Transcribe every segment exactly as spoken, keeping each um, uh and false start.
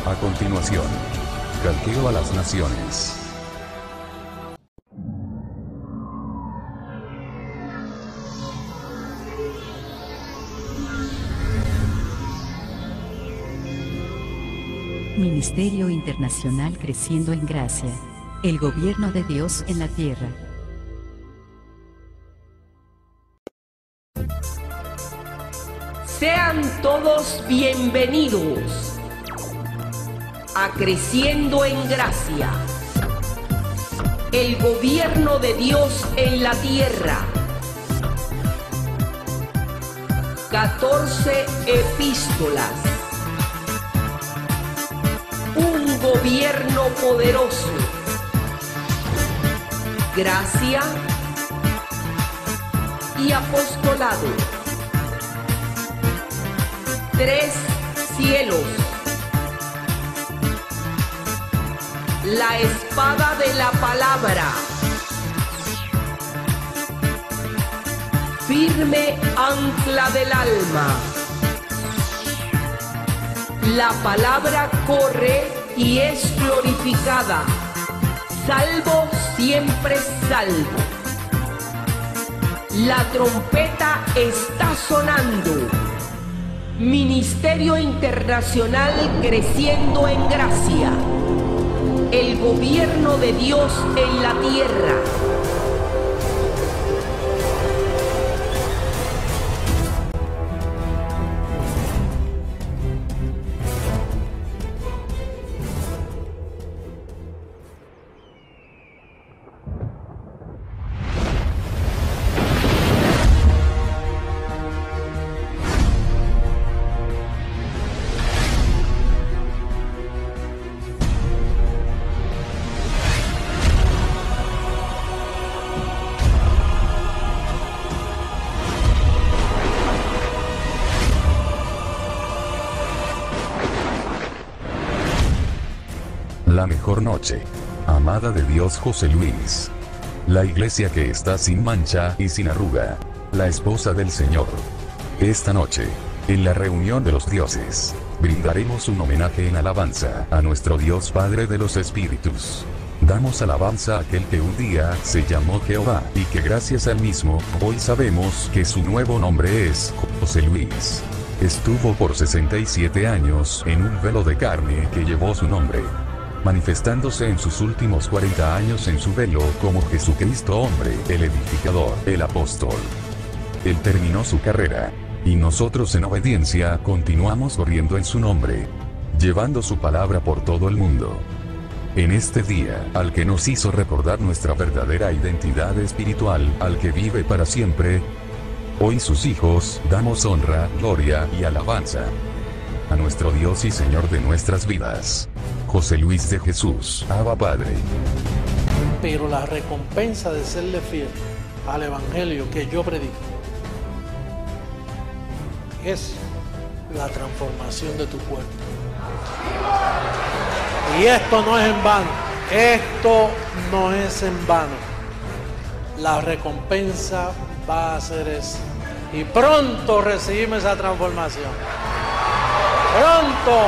A continuación, Calqueo a las naciones. Ministerio Internacional Creciendo en Gracia. El gobierno de Dios en la tierra. Sean todos bienvenidos a Creciendo en Gracia, el gobierno de Dios en la tierra. catorce epístolas. Un gobierno poderoso. Gracia y apostolado. Tres cielos. La espada de la palabra. Firme ancla del alma. La palabra corre y es glorificada. Salvo, siempre salvo. La trompeta está sonando. Ministerio Internacional Creciendo en Gracia. El gobierno de Dios en la tierra. La mejor noche. Amada de Dios José Luis. La iglesia que está sin mancha y sin arruga. La esposa del Señor. Esta noche, en la reunión de los dioses, brindaremos un homenaje en alabanza a nuestro Dios Padre de los Espíritus. Damos alabanza a aquel que un día se llamó Jehová y que gracias al mismo, hoy sabemos que su nuevo nombre es José Luis. Estuvo por sesenta y siete años en un velo de carne que llevó su nombre, manifestándose en sus últimos cuarenta años en su velo como Jesucristo hombre, el edificador, el apóstol. Él terminó su carrera, y nosotros en obediencia continuamos corriendo en su nombre, llevando su palabra por todo el mundo. En este día, al que nos hizo recordar nuestra verdadera identidad espiritual, al que vive para siempre, hoy sus hijos, damos honra, gloria y alabanza a nuestro Dios y Señor de nuestras vidas, José Luis de Jesús, Abba Padre. Pero la recompensa de serle fiel al evangelio que yo predico es la transformación de tu cuerpo. Y esto no es en vano, esto no es en vano. La recompensa va a ser esa. Y pronto recibimos esa transformación. Pronto.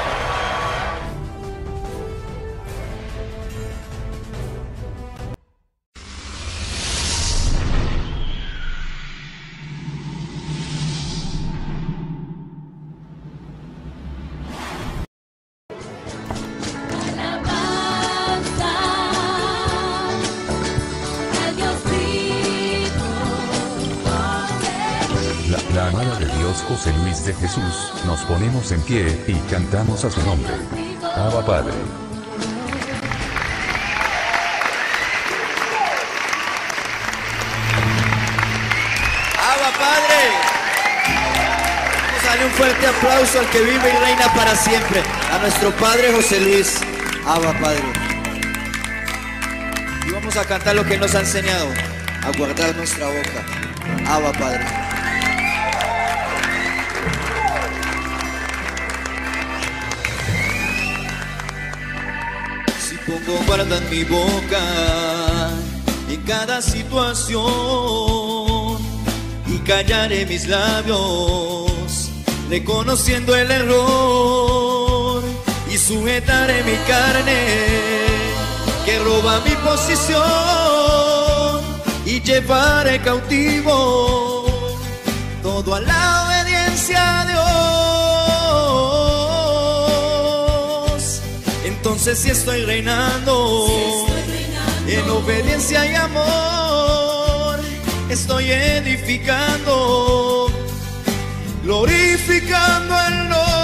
La amada de Dios José Luis de Jesús, nos ponemos en pie y cantamos a su nombre. Abba Padre. Abba Padre. Vamos a darle un fuerte aplauso al que vive y reina para siempre, a nuestro Padre José Luis. Abba Padre. Y vamos a cantar lo que nos ha enseñado, a guardar nuestra boca. Abba Padre. Pongo guarda en mi boca en cada situación y callaré mis labios reconociendo el error y sujetaré mi carne que roba mi posición y llevaré cautivo todo a la obediencia a Dios. Entonces si estoy reinando, si estoy reinando en obediencia y amor, estoy edificando, glorificando el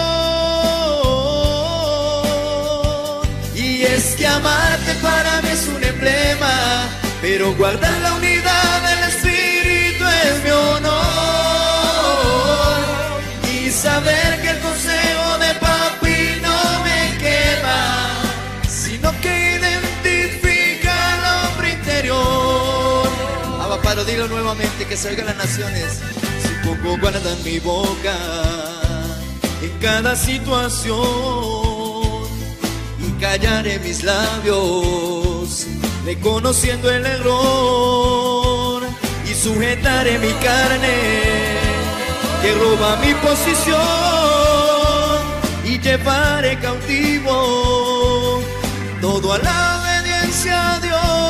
Lord. Y es que amarte para mí es un emblema, pero guardar la unidad del Espíritu es mi honor. Y saber que el consejo de papi no me quema, sino que identifica al hombre interior. Abba Padre, dilo nuevamente, que se oigan las naciones. Si pongo guarda en mi boca en cada situación y callaré mis labios, reconociendo el error, y sujetaré mi carne que roba mi posición y llevaré cautivo todo a la obediencia a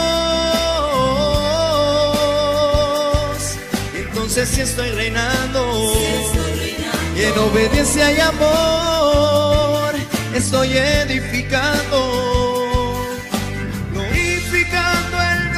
Dios. Entonces si estoy reinando, si estoy reinando en obediencia y amor, estoy edificando, glorificando el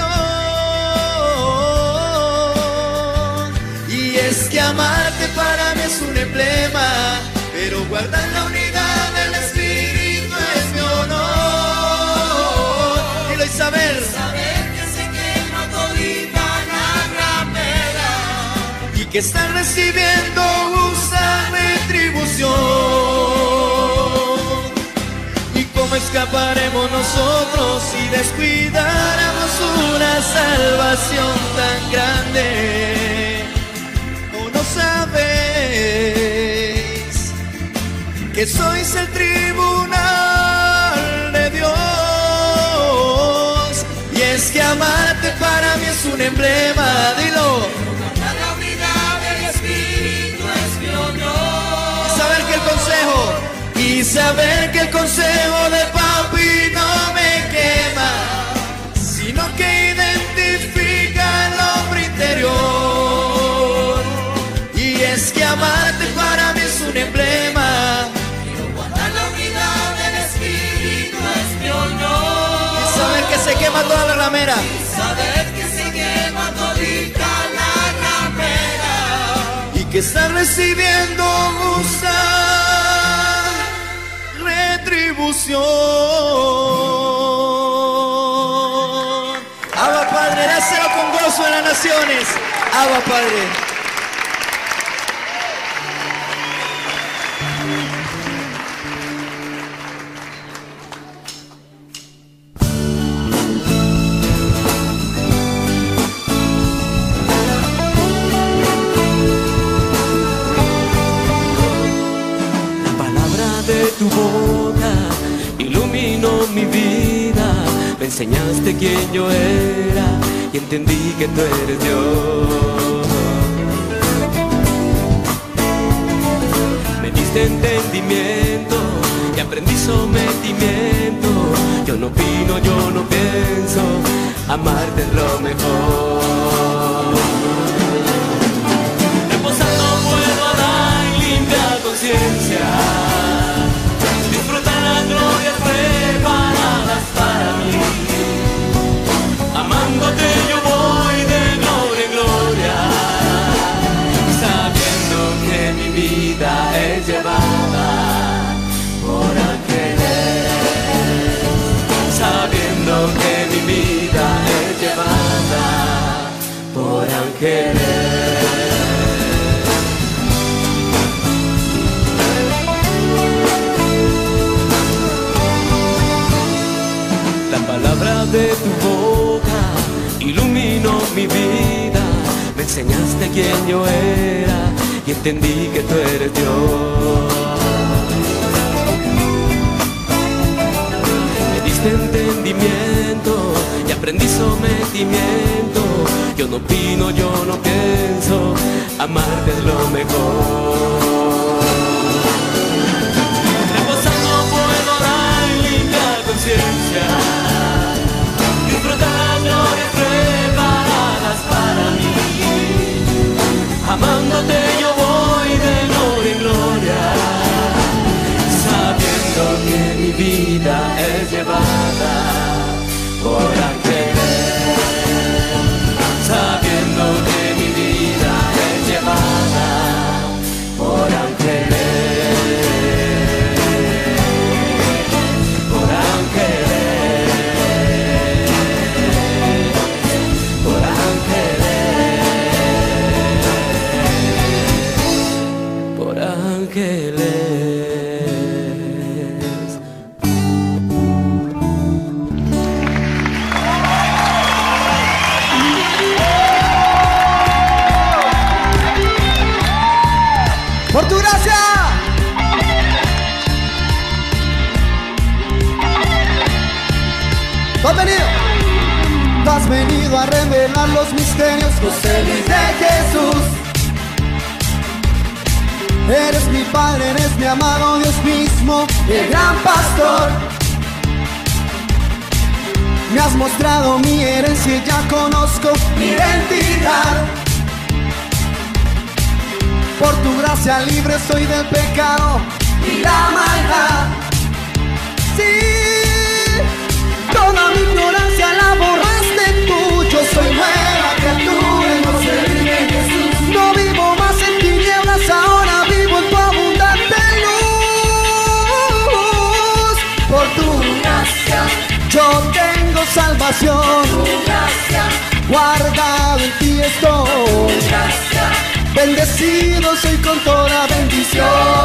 Lord. Y es que amarte para mí es un emblema, pero guardar la unidad del Espíritu es mi honor. Dilo y saber, saber que se quema todita la ramera y que están recibiendo justa retribución. ¿Y cómo escaparemos nosotros si descuidáramos una salvación tan grande? ¿O no sabéis que sois el tribunal de Dios? Y es que amarte para mí es un emblema, dilo. La unidad del Espíritu es mi honor. Y saber que el consejo, y saber que el consejo de papi no me quema, sino que identifica al hombre interior. Y es que amarte para mí es un emblema, pero guardar la unidad del Espíritu es mi honor. Y saber que se quema toda la ramera, y saber que se quema todita la ramera y que está recibiendo justa retribución. Abba Padre, dáselo con gozo en las naciones. Abba Padre. La palabra de tu boca iluminó mi vida, me enseñaste quién yo era y entendí que tú eres Dios. Me diste entendimiento y aprendí sometimiento. Yo no opino, yo no pienso, amarte es lo mejor. Reposando puedo dar limpia conciencia, disfrutar las glorias preparadas para mí. Amándote yo voy de gloria en gloria, sabiendo que mi vida es llevada por ángeles, sabiendo que mi vida es llevada por ángeles. La palabra de tu boca iluminó mi vida, me enseñaste quién yo era y entendí que tú eres Dios. Me diste entendimiento y aprendí sometimiento. Yo no opino, yo no pienso, amarte es lo mejor. Reposando puedo dar ángeles. Por tu gracia. Tú has venido. Tú has venido a revelar los misterios, José Luis de Jesús. Eres mi Padre, eres mi amado Dios mismo, el gran pastor. Me has mostrado mi herencia y ya conozco mi identidad. Por tu gracia libre soy del pecado y la maldad. Sí, toda mi ignorancia la borraste tú. Yo soy nueva criatura en José Luis de Jesús. No vivo más en tinieblas, ahora vivo en tu abundante luz. Por tu gracia yo tengo salvación. Tu gracia guardado en ti estoy. Tu gracia bendecido soy con toda bendición.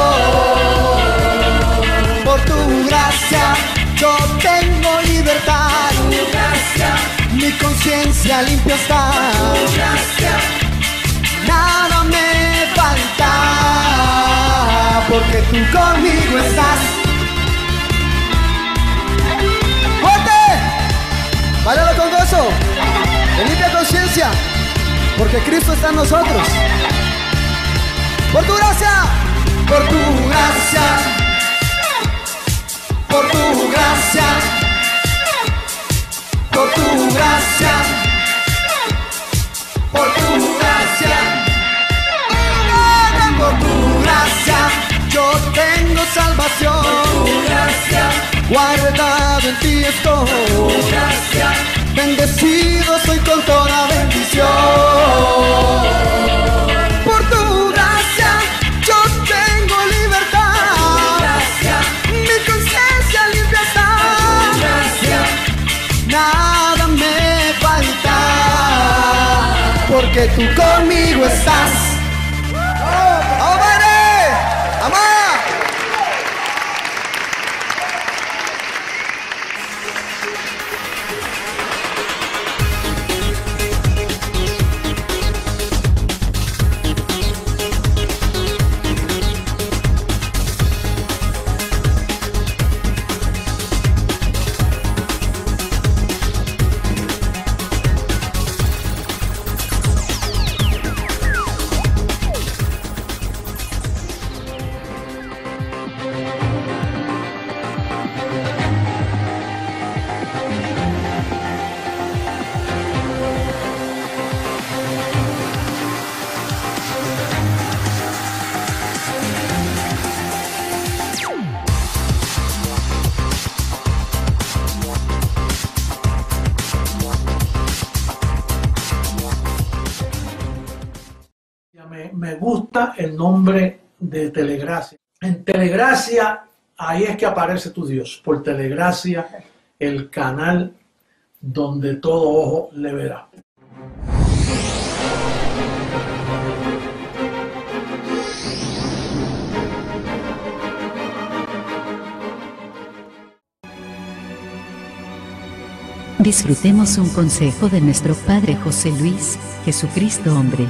Por tu gracia yo tengo libertad. Tu gracia mi conciencia limpia está. Tu gracia nada me falta, porque tú conmigo estás. ¡Fuerte! ¡Báilalo con gozo! De limpia conciencia, porque Cristo está en nosotros. Por tu gracia, por tu gracia, por tu gracia, por tu gracia, por tu gracia, por tu gracia, yo tengo salvación. Por tu gracia, guardado en ti estoy. Por tu gracia, bendecido soy con toda bendición. Por tu gracia yo tengo libertad. Por tu gracia mi conciencia limpia está. Por tu gracia nada me falta, porque tú conmigo estás. ¡Oh, padre! ¡Amá! Me, me gusta el nombre de Telegracia. En Telegracia, ahí es que aparece tu Dios. Por Telegracia, el canal donde todo ojo le verá. Disfrutemos un consejo de nuestro Padre José Luis, Jesucristo hombre.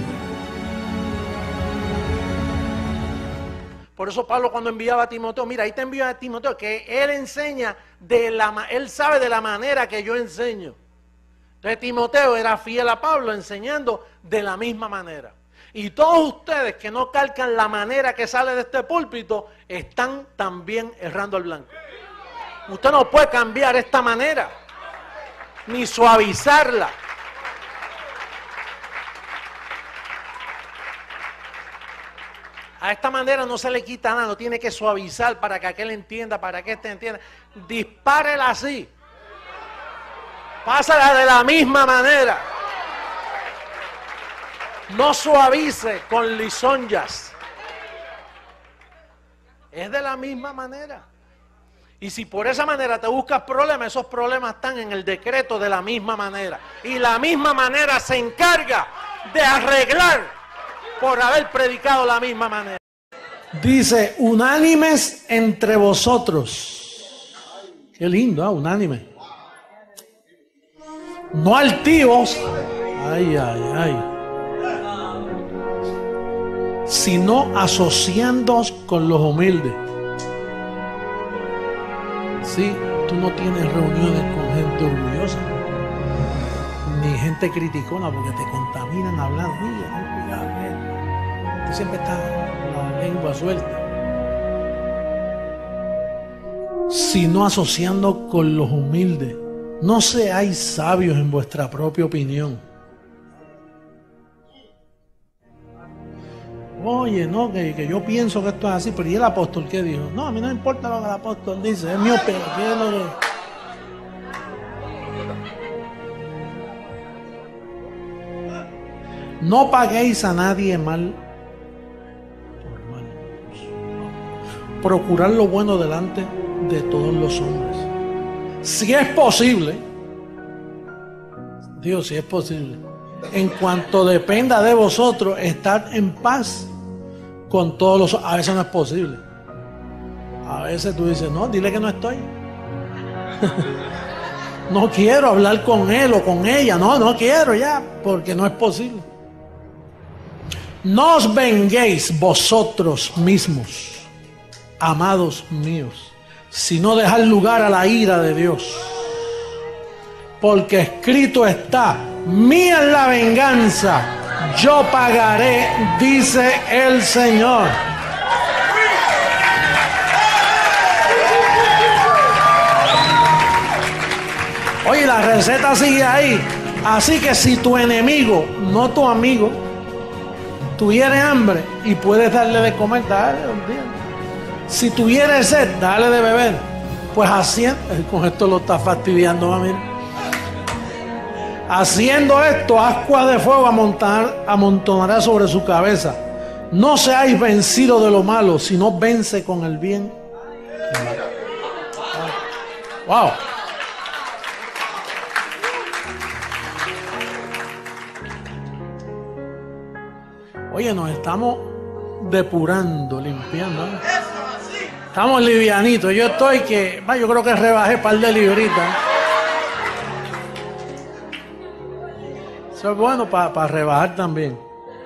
Por eso Pablo cuando enviaba a Timoteo, mira, ahí te envío a Timoteo, que él enseña, de la, él sabe de la manera que yo enseño. Entonces Timoteo era fiel a Pablo enseñando de la misma manera. Y todos ustedes que no calcan la manera que sale de este púlpito, están también errando al blanco. Usted no puede cambiar esta manera, ni suavizarla. A esta manera no se le quita nada, no tiene que suavizar para que aquel entienda, para que este entienda. Dispárela así. Pásala de la misma manera. No suavice con lisonjas. Es de la misma manera. Y si por esa manera te buscas problemas, esos problemas están en el decreto de la misma manera. Y la misma manera se encarga de arreglar por haber predicado la misma manera. Dice, unánimes entre vosotros. Qué lindo, ¿eh? Unánime. No altivos. Ay, ay, ay. Sino asociándoos con los humildes. Sí, tú no tienes reuniones con gente orgullosa. Ni gente criticona porque te contaminan hablando. Mira, cuidado, eh. Tú siempre estás la lengua suelta. Sino asociando con los humildes. No seáis sabios en vuestra propia opinión. Oye, no, que, que yo pienso que esto es así, pero ¿y el apóstol qué dijo? No, a mí no me importa lo que el apóstol dice, es mi opinión. ¿Qué es lo que... No paguéis a nadie mal por mal. Procurad lo bueno delante de todos los hombres. Si es posible, Dios, si es posible, en cuanto dependa de vosotros, estad en paz con todos los... A veces no es posible. A veces tú dices, no, dile que no estoy. No quiero hablar con él o con ella. No, no quiero ya, porque no es posible. No os venguéis vosotros mismos, amados míos, sino dejad lugar a la ira de Dios. Porque escrito está, mía es la venganza, yo pagaré, dice el Señor. Oye, la receta sigue ahí. Así que si tu enemigo, no tu amigo, tuviere hambre y puedes darle de comer, dale, si tuviere sed, dale de beber. Pues haciendo, con esto lo está fastidiando, mira. Haciendo esto, ascuas de fuego amontonar, amontonará sobre su cabeza. No seáis vencidos de lo malo, sino vence con el bien. Wow. Oye, nos estamos depurando, limpiando, ¿no? Estamos livianitos. Yo estoy que, yo creo que rebajé un par de libritas. Eso es bueno para pa rebajar también.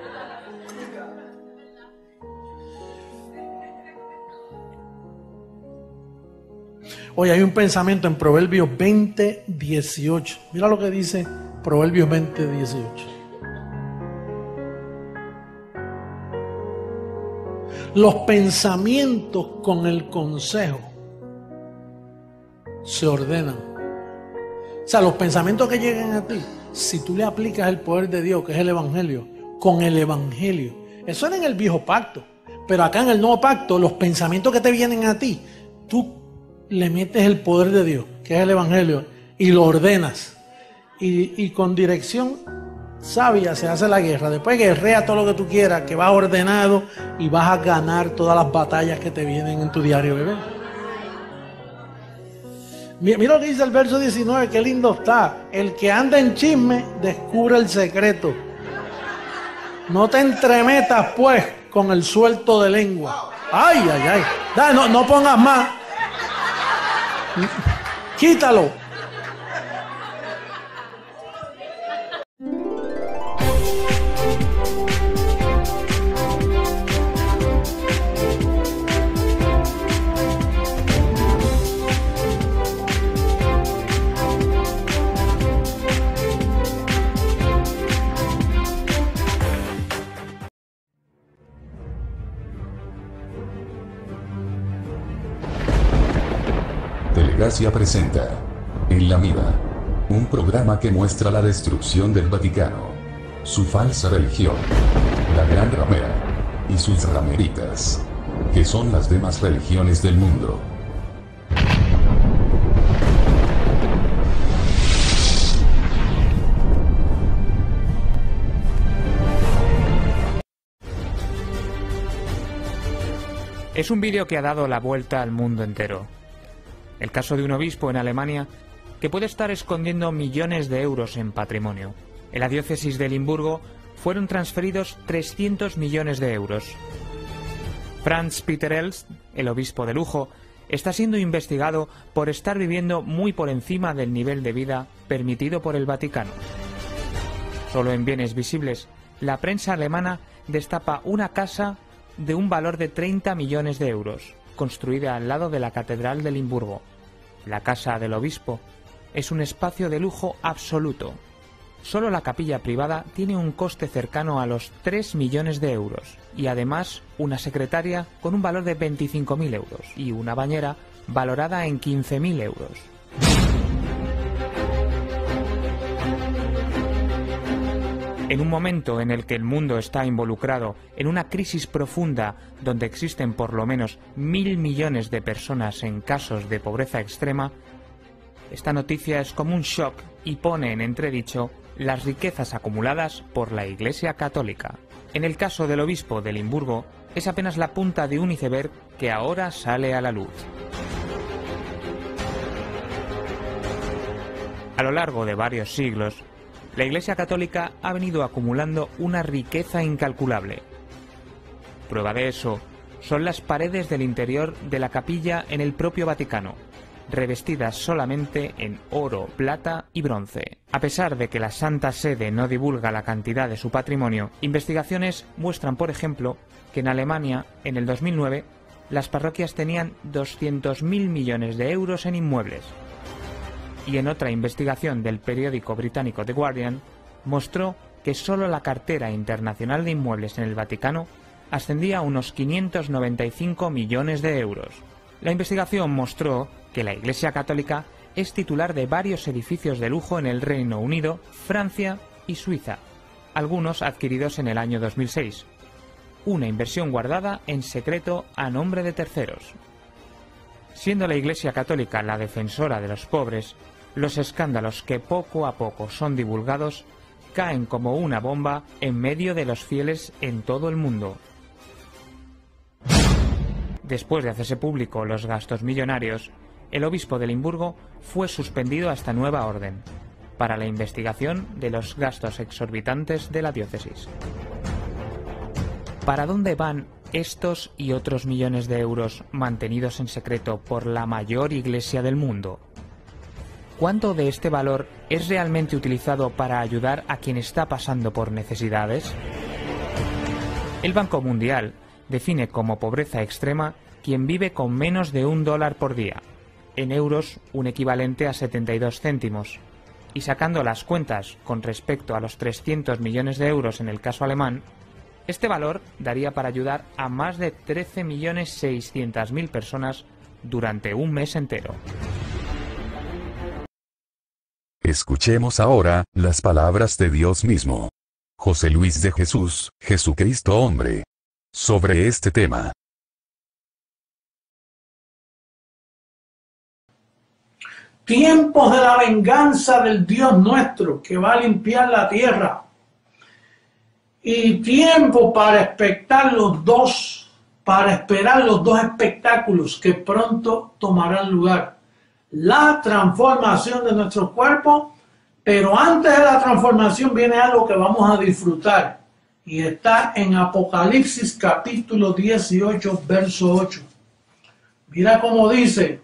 Hoy hay un pensamiento en Proverbios veinte, dieciocho. Mira lo que dice Proverbios veinte, dieciocho. Los pensamientos con el consejo se ordenan. O sea, los pensamientos que llegan a ti, si tú le aplicas el poder de Dios, que es el Evangelio, con el Evangelio. Eso era en el viejo pacto. Pero acá en el nuevo pacto, los pensamientos que te vienen a ti, tú le metes el poder de Dios, que es el Evangelio, y lo ordenas. Y, y con dirección sabia se hace la guerra. Después guerrea todo lo que tú quieras, que vas ordenado y vas a ganar todas las batallas que te vienen en tu diario vivir. Mira lo que dice el verso diecinueve, qué lindo está. El que anda en chisme descubre el secreto. No te entremetas pues con el suelto de lengua. Ay, ay, ay. Dale, no, no pongas más. Quítalo. Telegracia presenta En la Mida, un programa que muestra la destrucción del Vaticano, su falsa religión, la Gran Ramera, y sus rameritas, que son las demás religiones del mundo. Es un vídeo que ha dado la vuelta al mundo entero. El caso de un obispo en Alemania que puede estar escondiendo millones de euros en patrimonio. En la diócesis de Limburgo fueron transferidos trescientos millones de euros. Franz Peter Elst, el obispo de lujo, está siendo investigado por estar viviendo muy por encima del nivel de vida permitido por el Vaticano. Solo en bienes visibles, la prensa alemana destapa una casa de un valor de treinta millones de euros, construida al lado de la Catedral de Limburgo. La casa del obispo es un espacio de lujo absoluto. Solo la capilla privada tiene un coste cercano a los tres millones de euros y además una secretaria con un valor de veinticinco mil euros y una bañera valorada en quince mil euros. En un momento en el que el mundo está involucrado en una crisis profunda donde existen por lo menos mil millones de personas en casos de pobreza extrema, esta noticia es como un shock y pone en entredicho las riquezas acumuladas por la Iglesia Católica. En el caso del obispo de Limburgo, es apenas la punta de un iceberg que ahora sale a la luz. A lo largo de varios siglos, la Iglesia Católica ha venido acumulando una riqueza incalculable. Prueba de eso son las paredes del interior de la capilla en el propio Vaticano, revestidas solamente en oro, plata y bronce. A pesar de que la Santa Sede no divulga la cantidad de su patrimonio, investigaciones muestran, por ejemplo, que en Alemania, en el dos mil nueve, las parroquias tenían doscientos mil millones de euros en inmuebles. Y en otra investigación del periódico británico The Guardian, mostró que solo la cartera internacional de inmuebles en el Vaticano ascendía a unos quinientos noventa y cinco millones de euros. La investigación mostró que la Iglesia Católica es titular de varios edificios de lujo en el Reino Unido, Francia y Suiza, algunos adquiridos en el año dos mil seis. Una inversión guardada en secreto a nombre de terceros. Siendo la Iglesia Católica la defensora de los pobres, los escándalos que poco a poco son divulgados caen como una bomba en medio de los fieles en todo el mundo. Después de hacerse público los gastos millonarios, el obispo de Limburgo fue suspendido a esta nueva orden, para la investigación de los gastos exorbitantes de la diócesis. ¿Para dónde van estos y otros millones de euros mantenidos en secreto por la mayor iglesia del mundo? ¿Cuánto de este valor es realmente utilizado para ayudar a quien está pasando por necesidades? El Banco Mundial define como pobreza extrema quien vive con menos de un dólar por día, en euros un equivalente a setenta y dos céntimos, y sacando las cuentas con respecto a los trescientos millones de euros en el caso alemán, este valor daría para ayudar a más de trece millones seiscientas mil personas durante un mes entero. Escuchemos ahora las palabras de Dios mismo. José Luis de Jesús, Jesucristo hombre. Sobre este tema. Tiempos de la venganza del Dios nuestro, que va a limpiar la tierra. Y tiempo para expectar los dos, para esperar los dos espectáculos que pronto tomarán lugar. La transformación de nuestro cuerpo, pero antes de la transformación viene algo que vamos a disfrutar. Y está en Apocalipsis capítulo dieciocho, verso ocho. Mira cómo dice: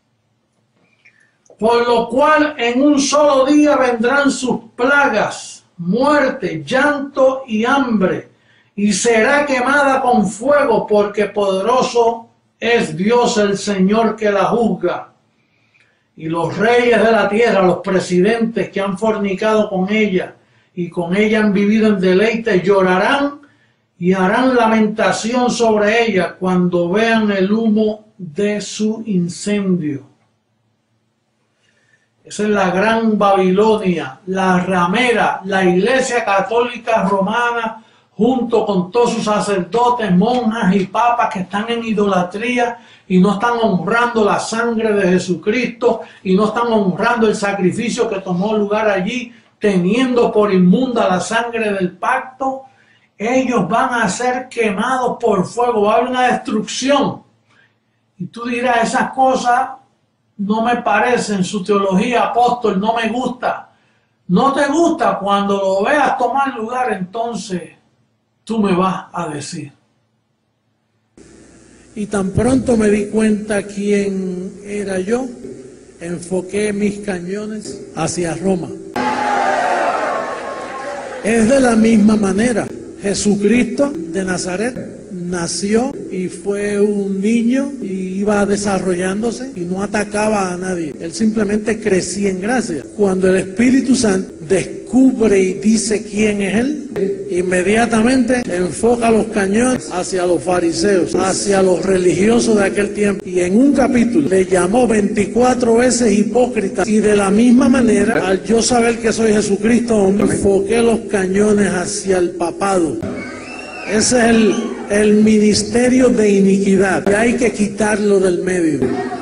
por lo cual en un solo día vendrán sus plagas, muerte, llanto y hambre, y será quemada con fuego, porque poderoso es Dios el Señor que la juzga. Y los reyes de la tierra, los presidentes que han fornicado con ella y con ella han vivido en deleite, llorarán y harán lamentación sobre ella cuando vean el humo de su incendio. Esa es la gran Babilonia, la ramera, la Iglesia Católica Romana, junto con todos sus sacerdotes, monjas y papas que están en idolatría y no están honrando la sangre de Jesucristo y no están honrando el sacrificio que tomó lugar allí, teniendo por inmunda la sangre del pacto. Ellos van a ser quemados por fuego, va a haber una destrucción. Y tú dirás, esas cosas no me parecen, su teología, apóstol, no me gusta. No te gusta, cuando lo veas tomar lugar, entonces tú me vas a decir. Y tan pronto me di cuenta quién era yo, enfoqué mis cañones hacia Roma. Es de la misma manera. Jesucristo de Nazaret nació y fue un niño y iba desarrollándose y no atacaba a nadie. Él simplemente crecía en gracia. Cuando el Espíritu Santo descubre y dice quién es Él, inmediatamente enfoca los cañones hacia los fariseos, hacia los religiosos de aquel tiempo. Y en un capítulo le llamó veinticuatro veces hipócrita. Y de la misma manera, al yo saber que soy Jesucristo, hombre, enfoqué los cañones hacia el papado. Ese es el, el ministerio de iniquidad. Y hay que quitarlo del medio.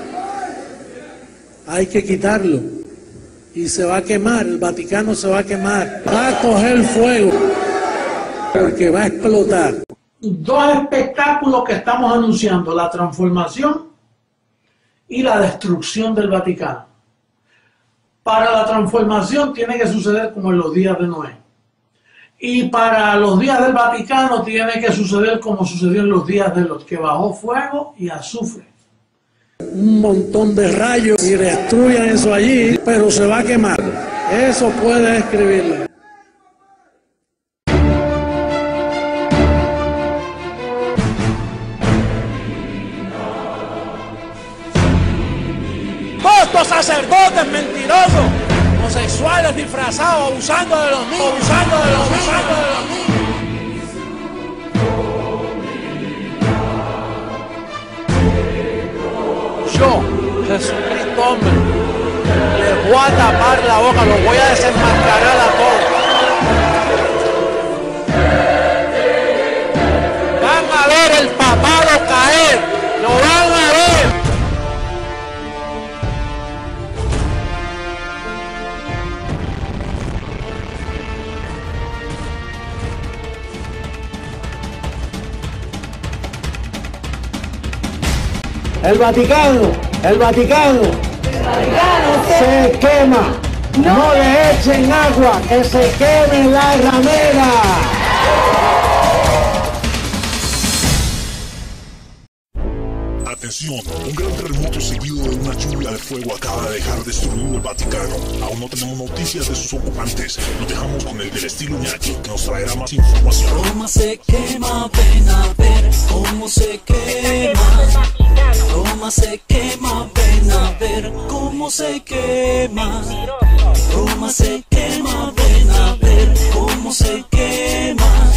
Hay que quitarlo. Y se va a quemar, el Vaticano se va a quemar. Va a coger fuego. Porque va a explotar. Dos espectáculos que estamos anunciando: la transformación y la destrucción del Vaticano. Para la transformación tiene que suceder como en los días de Noé. Y para los días del Vaticano tiene que suceder como sucedió en los días de los que bajó fuego y azufre. Un montón de rayos y destruyan eso allí, pero se va a quemar. Eso puede escribirlo. Estos sacerdotes mentirosos, homosexuales disfrazados, abusando de los niños, abusando de los niños, abusando de los niños. Yo, Jesucristo hombre, les voy a tapar la boca, los voy a desenmascarar a todos. Van a ver el papado caer, lo van a ver. El Vaticano, el Vaticano, el Vaticano se, se quema. No, no le echen agua, que se queme la ramera. Atención, un gran terremoto seguido de una lluvia de fuego acaba de dejar destruido el Vaticano. Aún no tenemos noticias de sus ocupantes. Nos dejamos con el del estilo ñacho, que nos traerá más información. Roma se quema, ven a ver cómo se quema. Roma se quema, ven a ver cómo se quema. Roma se quema, ven a ver cómo se quema.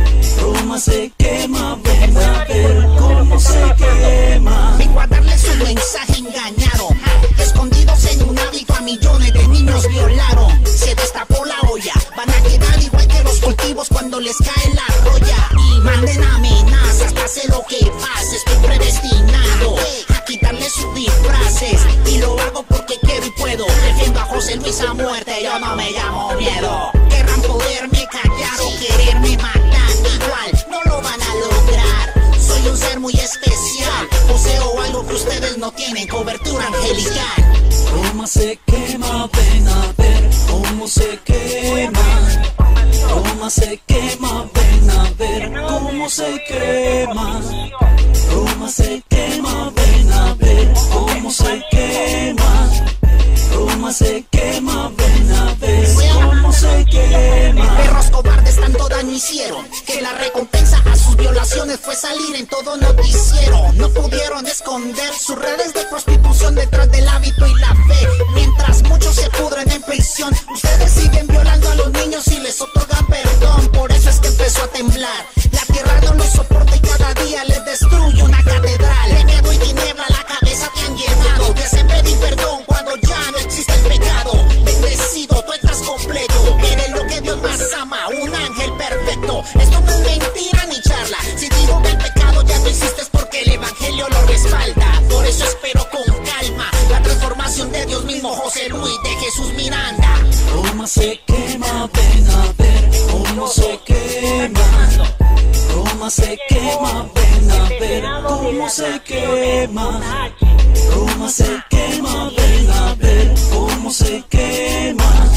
Roma se quema, ven a ver cómo se quema. Vengo a darles un mensaje engañado. Escondidos en un hábito a millones de niños violaron. Se destapó la olla, van a quedar igual que los cultivos cuando les cae la roya. Y manden amenazas, pase lo que pase, estoy predestinado a quitarles sus disfraces. Y lo hago porque quiero y puedo. Defiendo a José Luis a muerte, yo no me llamo miedo. Querrán poderme callar o quererme matar, igual no lo van a lograr. Soy un ser muy especial, poseo algo que ustedes no tienen, cobertura angelical. Roma se quema, ven a ver cómo se quema. Roma se quema, ven a ver cómo se quema. Roma se quema, ven a ver cómo se quema. Roma se quema, ven a ver cómo se quema. Perros cobardes tanto daño hicieron que la recompensa a sus violaciones fue salir en todo noticiero. No pudieron esconder sus redes de prostitución detrás del hábito y la fe. Mientras muchos se pudren en prisión, ustedes siguen violando a los niños y les otorgan perdón. Por eso es que empezó a temblar. La tierra no los soporta y cada día les destruye una catedral. De miedo y tiniebla la cabeza te han llenado. Te hacen pedir perdón cuando ya no existe el pecado. Bendecido, tú estás completo. Eres lo que Dios más ama, un ángel perfecto. Esto no es mentira ni charla. Si digo que el pecado ya no existe es porque el evangelio lo respalda. Por eso espero con calma la transformación de Dios mismo, José Luis de Jesús Miranda. Roma se quema, ven a ver cómo se quema. Roma se quema, ven a ver cómo se quema. Roma se quema, ven a ver cómo se quema.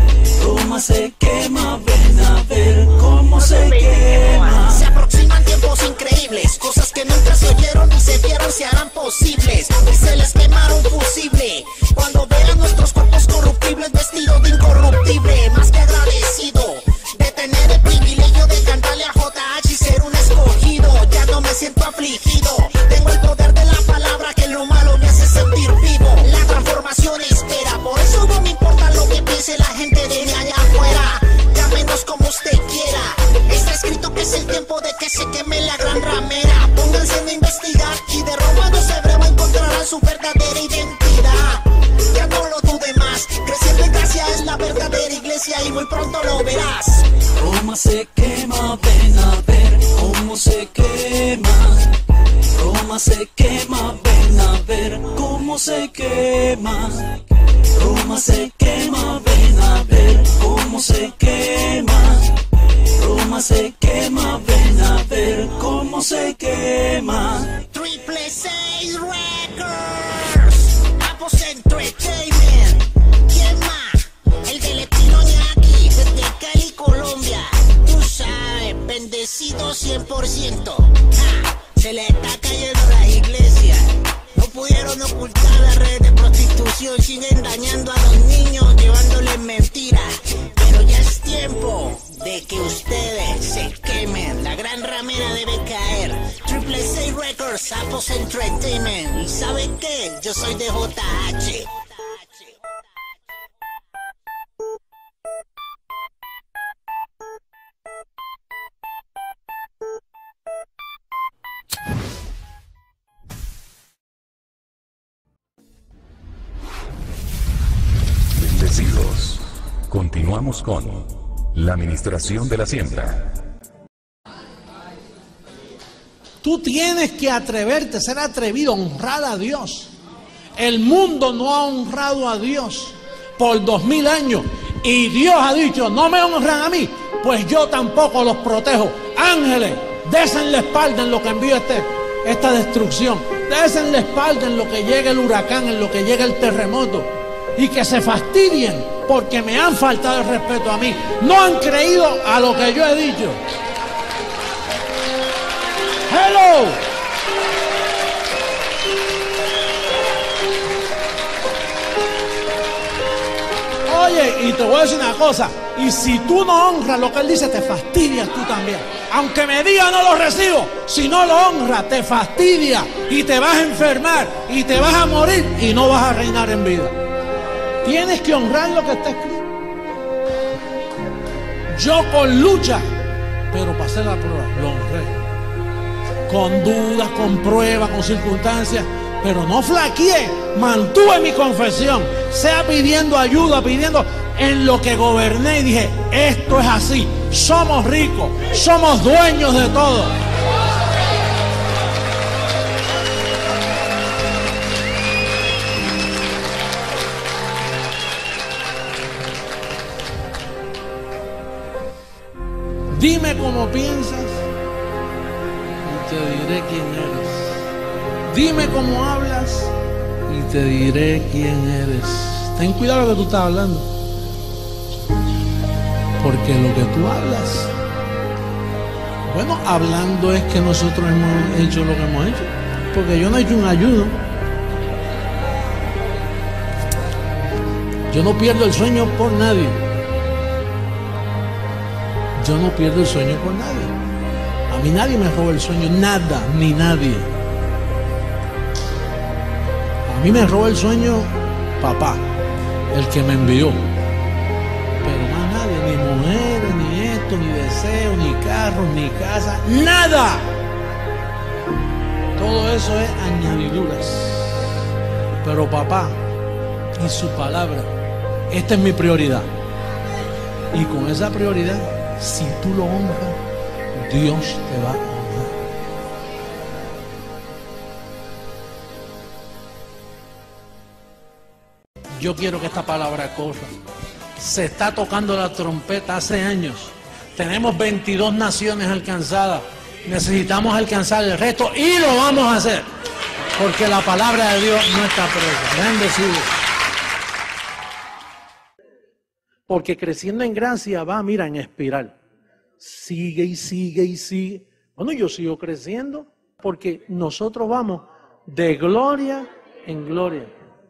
Roma se quema, ven a ver cómo se quema. Se aproximan tiempos increíbles, cosas que nunca se oyeron ni se se harán posibles y se les quemará un fusible. Cuando vean nuestros cuerpos corruptibles vestidos de incorruptible, más que agradecido de tener el privilegio de cantarle a J H y ser un escogido. Ya no me siento afligido, tengo el poder de la palabra que en lo malo me hace sentir vivo. La transformación espera, por eso no me importa lo que piense la gente de mí allá afuera. Llámenos como usted quiera, está escrito que es el tiempo de que se queme la gran ramera. Pónganse a investigar y de romanos hebreos encontrarán su verdadera identidad. Ya no lo dude más, creciendo en gracia es la verdadera iglesia y muy pronto lo verás. Roma se quema, ven a ver cómo se quema. Roma se quema, ven a ver cómo se quema. Roma se quema, ven a ver cómo se quema. Roma se quema, ven a ver cómo se quema. Triple Seis Records, Apos Entertainment. ¿Quién más? El del estilo ñaki, desde Cali, Colombia. Tú sabes, bendecido cien por ciento. Ah, se le está cayendo la iglesia. No pudieron ocultar las redes de prostitución, siguen dañando a los niños, llevándoles mentiras. Pero ya es tiempo de que ustedes se quemen. La gran ramera debe caer. Triple Seis Records, Apos Entertainment. ¿Y saben qué? Yo soy de J H. Bendecidos. Continuamos con la administración de la siembra. Tú tienes que atreverte, ser atrevido, honrar a Dios. El mundo no ha honrado a Dios por dos mil años. Y Dios ha dicho, no me honran a mí, pues yo tampoco los protejo. Ángeles, desen la espalda en lo que envío este, esta destrucción. Desen la espalda en lo que llegue el huracán, en lo que llegue el terremoto. Y que se fastidien porque me han faltado el respeto a mí. No han creído a lo que yo he dicho. Hello. Oye, y te voy a decir una cosa. Y si tú no honras lo que él dice, te fastidias tú también. Aunque me diga no lo recibo, si no lo honras, te fastidia y te vas a enfermar y te vas a morir y no vas a reinar en vida. Tienes que honrar lo que está escrito. Yo con lucha, pero pasé la prueba, lo honré. Con dudas, con pruebas, con circunstancias, pero no flaqueé, mantuve mi confesión, sea pidiendo ayuda, pidiendo en lo que goberné y dije, esto es así, somos ricos, somos dueños de todo. Dime cómo piensas y te diré quién eres. Dime cómo hablas y te diré quién eres. Ten cuidado lo que tú estás hablando. Porque lo que tú hablas, bueno, hablando es que nosotros hemos hecho lo que hemos hecho. Porque yo no he hecho un ayuno. Yo no pierdo el sueño por nadie. Yo no pierdo el sueño por nadie. A mí nadie me roba el sueño, nada, ni nadie. A mí me roba el sueño papá, el que me envió. Pero más nadie, ni mujeres, ni esto, ni deseo, ni carros, ni casa, nada. Todo eso es añadiduras. Pero papá y su palabra, esta es mi prioridad. Y con esa prioridad, si tú lo honras, Dios te va a honrar. Yo quiero que esta palabra corra. Se está tocando la trompeta hace años. Tenemos veintidós naciones alcanzadas. Necesitamos alcanzar el resto y lo vamos a hacer. Porque la palabra de Dios no está presa. Bendecido. Porque creciendo en gracia va, mira, en espiral. Sigue y sigue y sigue. Bueno, yo sigo creciendo porque nosotros vamos de gloria en gloria.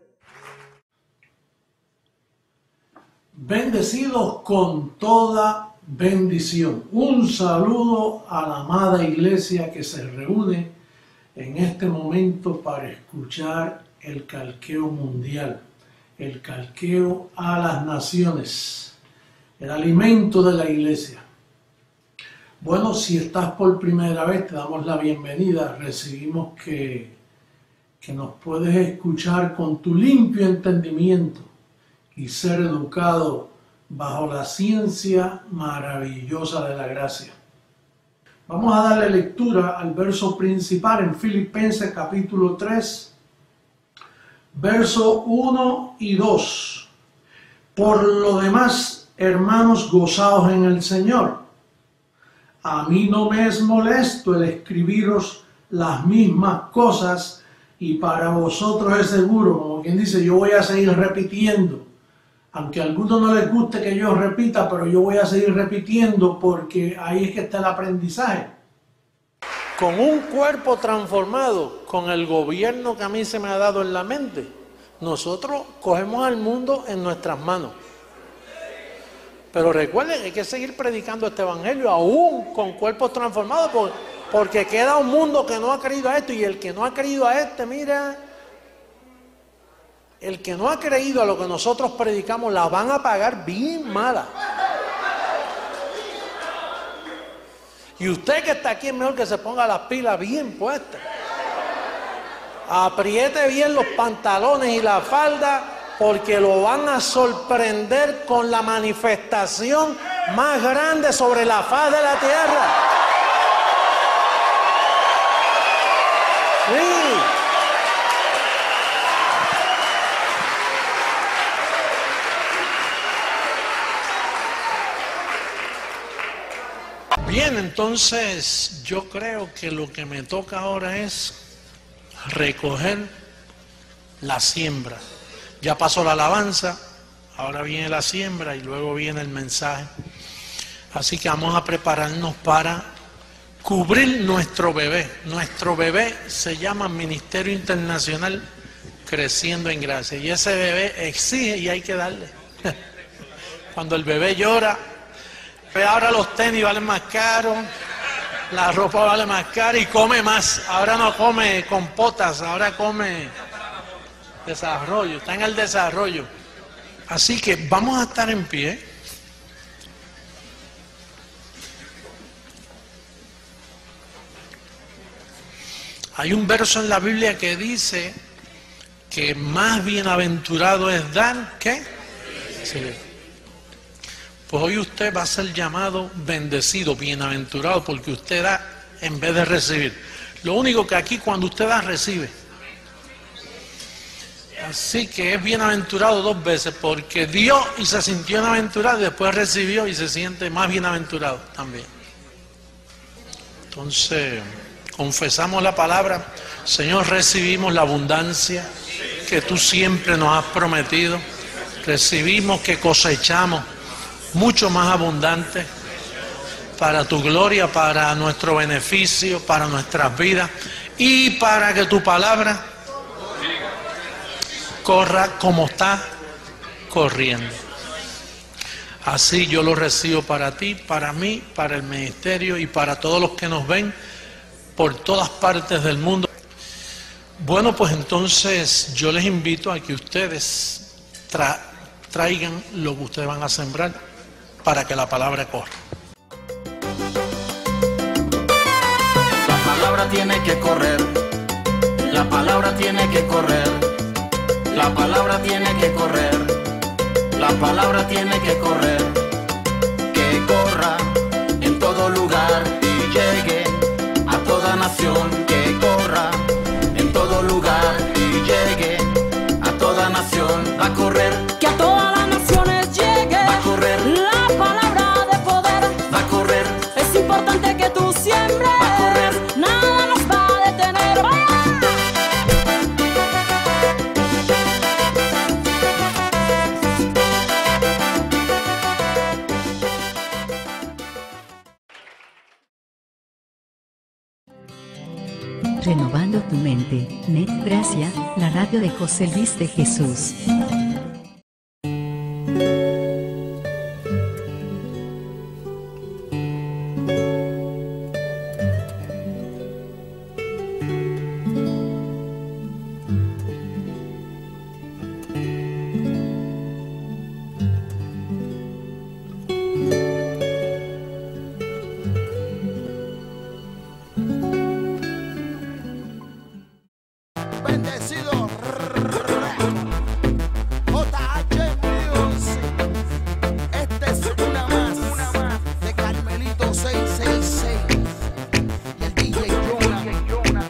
Bendecidos con toda bendición. Un saludo a la amada iglesia que se reúne en este momento para escuchar el calqueo mundial, el calqueo a las naciones, el alimento de la iglesia. Bueno, si estás por primera vez, te damos la bienvenida. Recibimos que, que nos puedes escuchar con tu limpio entendimiento y ser educado bajo la ciencia maravillosa de la gracia. Vamos a darle lectura al verso principal en Filipenses capítulo tres, verso uno y dos. Por lo demás, hermanos, gozaos en el Señor. A mí no me es molesto el escribiros las mismas cosas y para vosotros es seguro, como quien dice, yo voy a seguir repitiendo. Aunque a algunos no les guste que yo repita, pero yo voy a seguir repitiendo porque ahí es que está el aprendizaje. Con un cuerpo transformado, con el gobierno que a mí se me ha dado en la mente, nosotros cogemos al mundo en nuestras manos. Pero recuerden que hay que seguir predicando este evangelio aún con cuerpos transformados, porque queda un mundo que no ha creído a esto, y el que no ha creído a este, mira... El que no ha creído a lo que nosotros predicamos la van a pagar bien mala. Y usted que está aquí es mejor que se ponga las pilas bien puestas. Apriete bien los pantalones y la falda porque lo van a sorprender con la manifestación más grande sobre la faz de la tierra. Sí. Bien, entonces yo creo que lo que me toca ahora es recoger la siembra. Ya pasó la alabanza, ahora viene la siembra y luego viene el mensaje. Así que vamos a prepararnos para cubrir nuestro bebé. Nuestro bebé se llama Ministerio Internacional Creciendo en Gracia. Y ese bebé exige y hay que darle. Cuando el bebé llora, ahora los tenis valen más caros, la ropa vale más cara y come más. Ahora no come compotas, ahora come desarrollo, está en el desarrollo. Así que vamos a estar en pie. Hay un verso en la Biblia que dice que más bienaventurado es dar que... Sí. Pues hoy usted va a ser llamado bendecido, bienaventurado, porque usted da en vez de recibir. Lo único que aquí cuando usted da, recibe. Así que es bienaventurado dos veces, porque dio y se sintió bienaventurado, y después recibió y se siente más bienaventurado también. Entonces, confesamos la palabra. Señor, recibimos la abundancia que tú siempre nos has prometido. Recibimos que cosechamos mucho más abundante para tu gloria, para nuestro beneficio, para nuestras vidas y para que tu palabra corra como está corriendo. Así yo lo recibo para ti, para mí, para el ministerio y para todos los que nos ven por todas partes del mundo. Bueno, pues entonces yo les invito a que ustedes tra traigan lo que ustedes van a sembrar para que la palabra corra. La palabra tiene que correr, la palabra tiene que correr, la palabra tiene que correr, la palabra tiene que correr, que corra en todo lugar y llegue a toda nación, que corra en todo lugar y llegue a toda nación, va a correr, que a todas las naciones llegue, va a correr, la palabra de poder, va a correr, es importante que tú siembres, va a correr, nada nos va a detener. ¡Vaya! diferente. Net Gracia, la radio de José Luis de Jesús. Bendecido J H Music. Esta es una más, una más de Carmelito seis seis seis y el D J Jonah.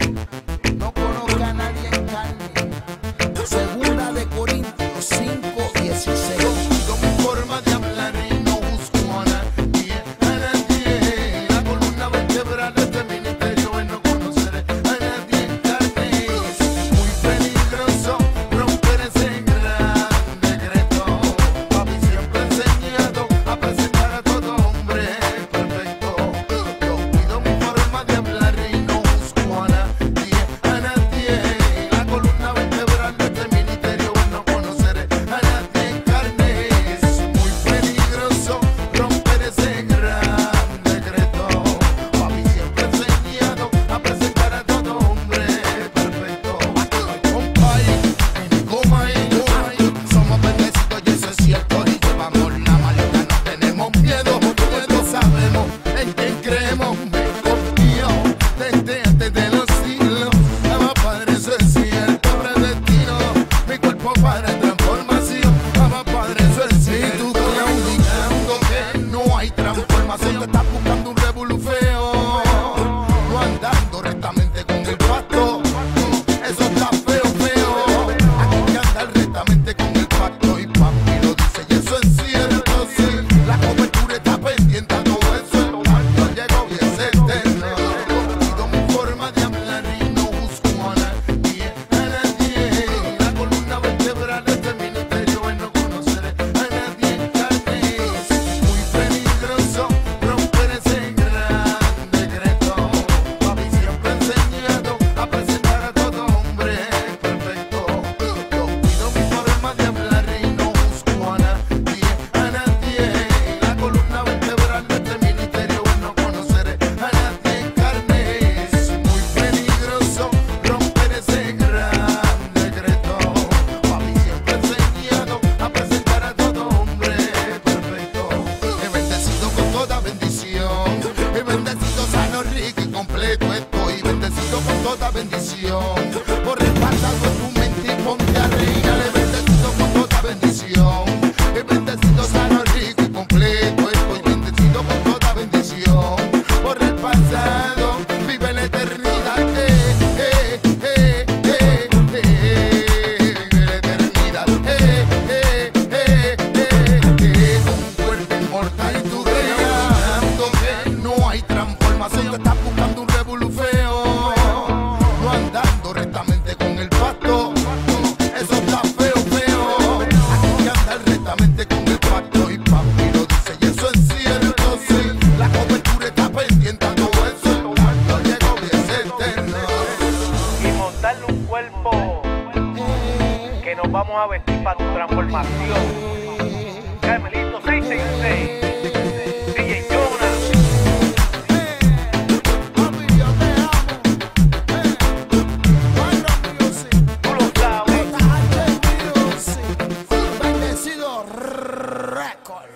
No conozca a nadie en carne. Segunda de Corintios cinco dieciséis. Yo mi forma de hablar y no busco a nadie, a nadie. La columna vertebral de este ministerio es no conocer a nadie en carne. Muy peligroso romper ese gran decreto. Papi siempre ha enseñado a presentar a todo hombre perfecto. Yo cuido mi forma de hablar y no busco a nadie, a nadie. La columna vertebral de este ministerio es no conocer a nadie en carne. Es muy peligroso romper ese gran decreto. Papi siempre ha enseñado a presentar a todo hombre perfecto. Compay, coma y somos bendecidos y eso es cierto. Y llevamos la maleta, no tenemos miedo, miedo sabemos en quién creemos. Me confío desde antes de los siglos. Ama Padre, eso es cierto, predestino mi cuerpo para transformación. Ama Padre, eso es cierto. Y tú claudicando que no hay transformación, te estás buscando un revolú feo, no andando rectamente con el pacto. Eso está feo, feo. Hay que andar rectamente con el pacto y papi lo dice y eso es cierto, sí. La cobertura está pendiente a todo eso. El pacto llegó y es eterno. Cuido mi forma de hablar y no busco a nadie, a nadie. La columna vertebral de este ministerio es no conocer a nadie en carne. Es muy peligroso romper ese gran decreto. Papi siempre ha enseñado a presentar a todo hombre perfecto. Yo cuido mi forma de hablar y no busco a nadie, a nadie. La columna vertebral de este ministerio es no conocer a nadie en carne. Es muy peligroso romper ese gran decreto. Papi siempre ha enseñado a presentar a todo hombre perfecto. He bendecido con toda bendición. He bendecido sano, rico y completo estoy. Bendecido con toda bendición. Por el pasado en tu mente y ponte a reír. He bendecido con toda bendición. He bendecido sano, rico y completo estoy. Bendecido con toda bendición. Por el pasado vive la eternidad. Eh, eh, eh, eh, eh, la eternidad. Eh, eh, eh, eh, eh, un cuerpo inmortal y tú creando que no hay transformación. Te estás buscando un revolú feo, no andando rectamente con el pacto. Eso está feo, feo. Hay que andar rectamente con el pacto y papi lo dice y eso es cierto, sí. La cobertura está pendiente a todo eso. El pacto llegó y es eterno. Y montarle un cuerpo que nos vamos a vestir para tu transformación. Carmelito seis seis seis, D J Jonah. Tú lo sabes. Bendecido Record.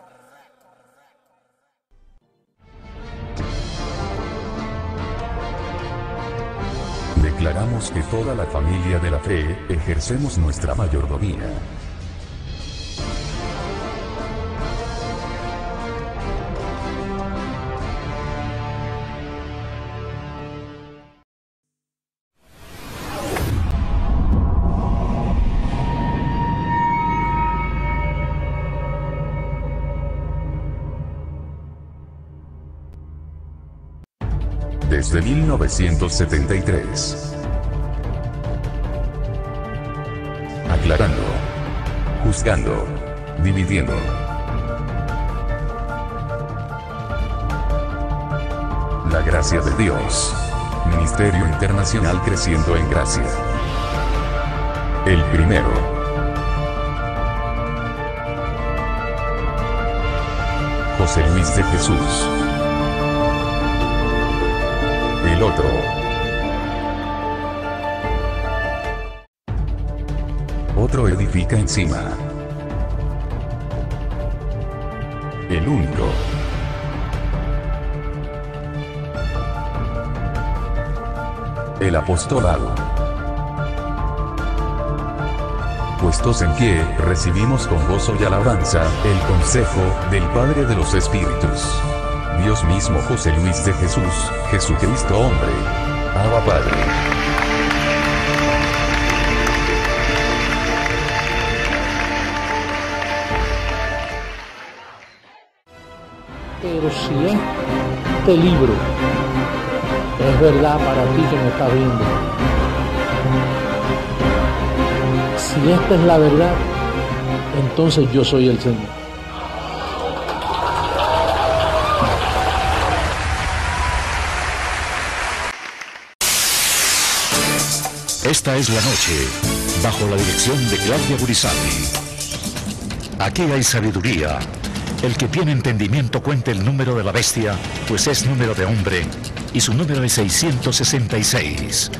Declaramos que toda la familia de la fe ejercemos nuestra mayordomía. Desde mil novecientos setenta y tres. Aclarando, juzgando, dividiendo. La gracia de Dios Ministerio Internacional Creciendo en Gracia. El primero. José Luis de Jesús. El otro. Otro edifica encima. El único. El apostolado. Puestos en pie, recibimos con gozo y alabanza el consejo del Padre de los Espíritus. Dios mismo, José Luis de Jesús, Jesucristo hombre. Abba Padre. Pero si este libro es verdad para ti que me estás viendo, si esta es la verdad, entonces yo soy el Señor. Esta es la noche, bajo la dirección de Claudia Gurizati. Aquí hay sabiduría. El que tiene entendimiento cuente el número de la bestia, pues es número de hombre, y su número es seiscientos sesenta y seis.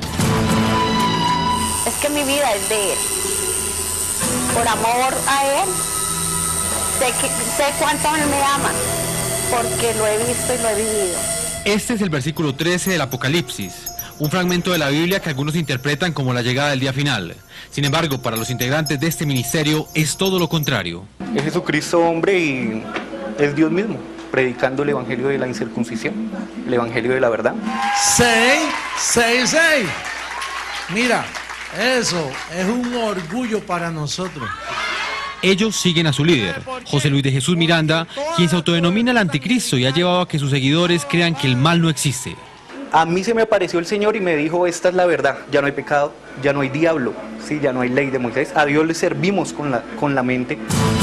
Es que mi vida es de Él. Por amor a Él, sé, que, sé cuánto Él me ama, porque lo he visto y lo he vivido. Este es el versículo trece del Apocalipsis, un fragmento de la Biblia que algunos interpretan como la llegada del día final. Sin embargo, para los integrantes de este ministerio es todo lo contrario. Es Jesucristo hombre y es Dios mismo, predicando el evangelio de la incircuncisión, el evangelio de la verdad. Seis, seis, seis. Mira, eso es un orgullo para nosotros. Ellos siguen a su líder, José Luis de Jesús Miranda, quien se autodenomina el anticristo y ha llevado a que sus seguidores crean que el mal no existe. A mí se me apareció el Señor y me dijo, esta es la verdad, ya no hay pecado, ya no hay diablo, ¿sí? Ya no hay ley de Moisés, a Dios le servimos con la, con la mente.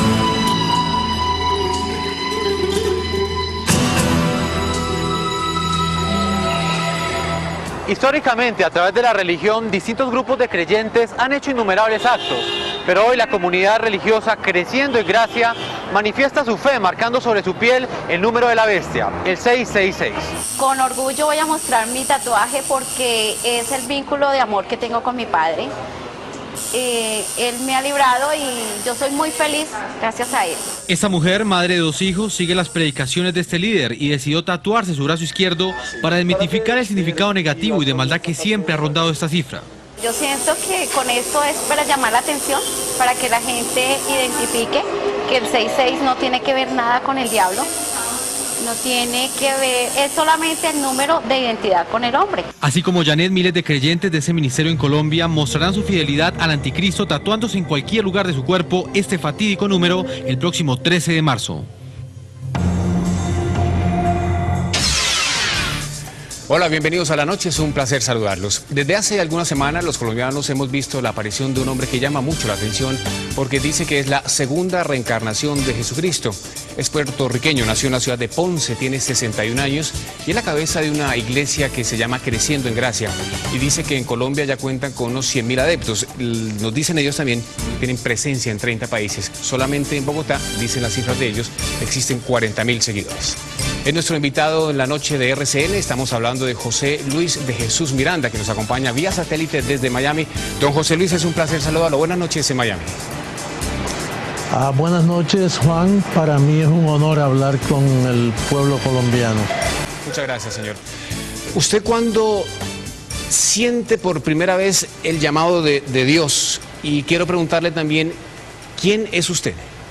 Históricamente, a través de la religión, distintos grupos de creyentes han hecho innumerables actos, pero hoy la comunidad religiosa Creciendo en Gracia manifiesta su fe marcando sobre su piel el número de la bestia, el seiscientos sesenta y seis. Con orgullo voy a mostrar mi tatuaje porque es el vínculo de amor que tengo con mi padre. Eh, él me ha librado y yo soy muy feliz gracias a él. Esta mujer, madre de dos hijos, sigue las predicaciones de este líder y decidió tatuarse su brazo izquierdo para desmitificar el significado negativo y de maldad que siempre ha rondado esta cifra. Yo siento que con esto es para llamar la atención, para que la gente identifique que el sesenta y seis no tiene que ver nada con el diablo. No tiene que ver, es solamente el número de identidad con el hombre. Así como Janet, miles de creyentes de ese ministerio en Colombia mostrarán su fidelidad al anticristo tatuándose en cualquier lugar de su cuerpo este fatídico número el próximo trece de marzo. Hola, bienvenidos a La Noche, es un placer saludarlos. Desde hace algunas semanas los colombianos hemos visto la aparición de un hombre que llama mucho la atención porque dice que es la segunda reencarnación de Jesucristo. Es puertorriqueño, nació en la ciudad de Ponce, tiene sesenta y un años y es la cabeza de una iglesia que se llama Creciendo en Gracia y dice que en Colombia ya cuentan con unos cien mil adeptos. Nos dicen ellos también que tienen presencia en treinta países. Solamente en Bogotá, dicen las cifras de ellos, existen cuarenta mil seguidores. Es nuestro invitado en La Noche de R C N, estamos hablando de José Luis de Jesús Miranda, que nos acompaña vía satélite desde Miami. Don José Luis, es un placer saludarlo. Buenas noches en Miami. Ah, buenas noches, Juan. Para mí es un honor hablar con el pueblo colombiano. Muchas gracias, señor. ¿Usted cuándo siente por primera vez el llamado de, de Dios? Y quiero preguntarle también, ¿quién es usted?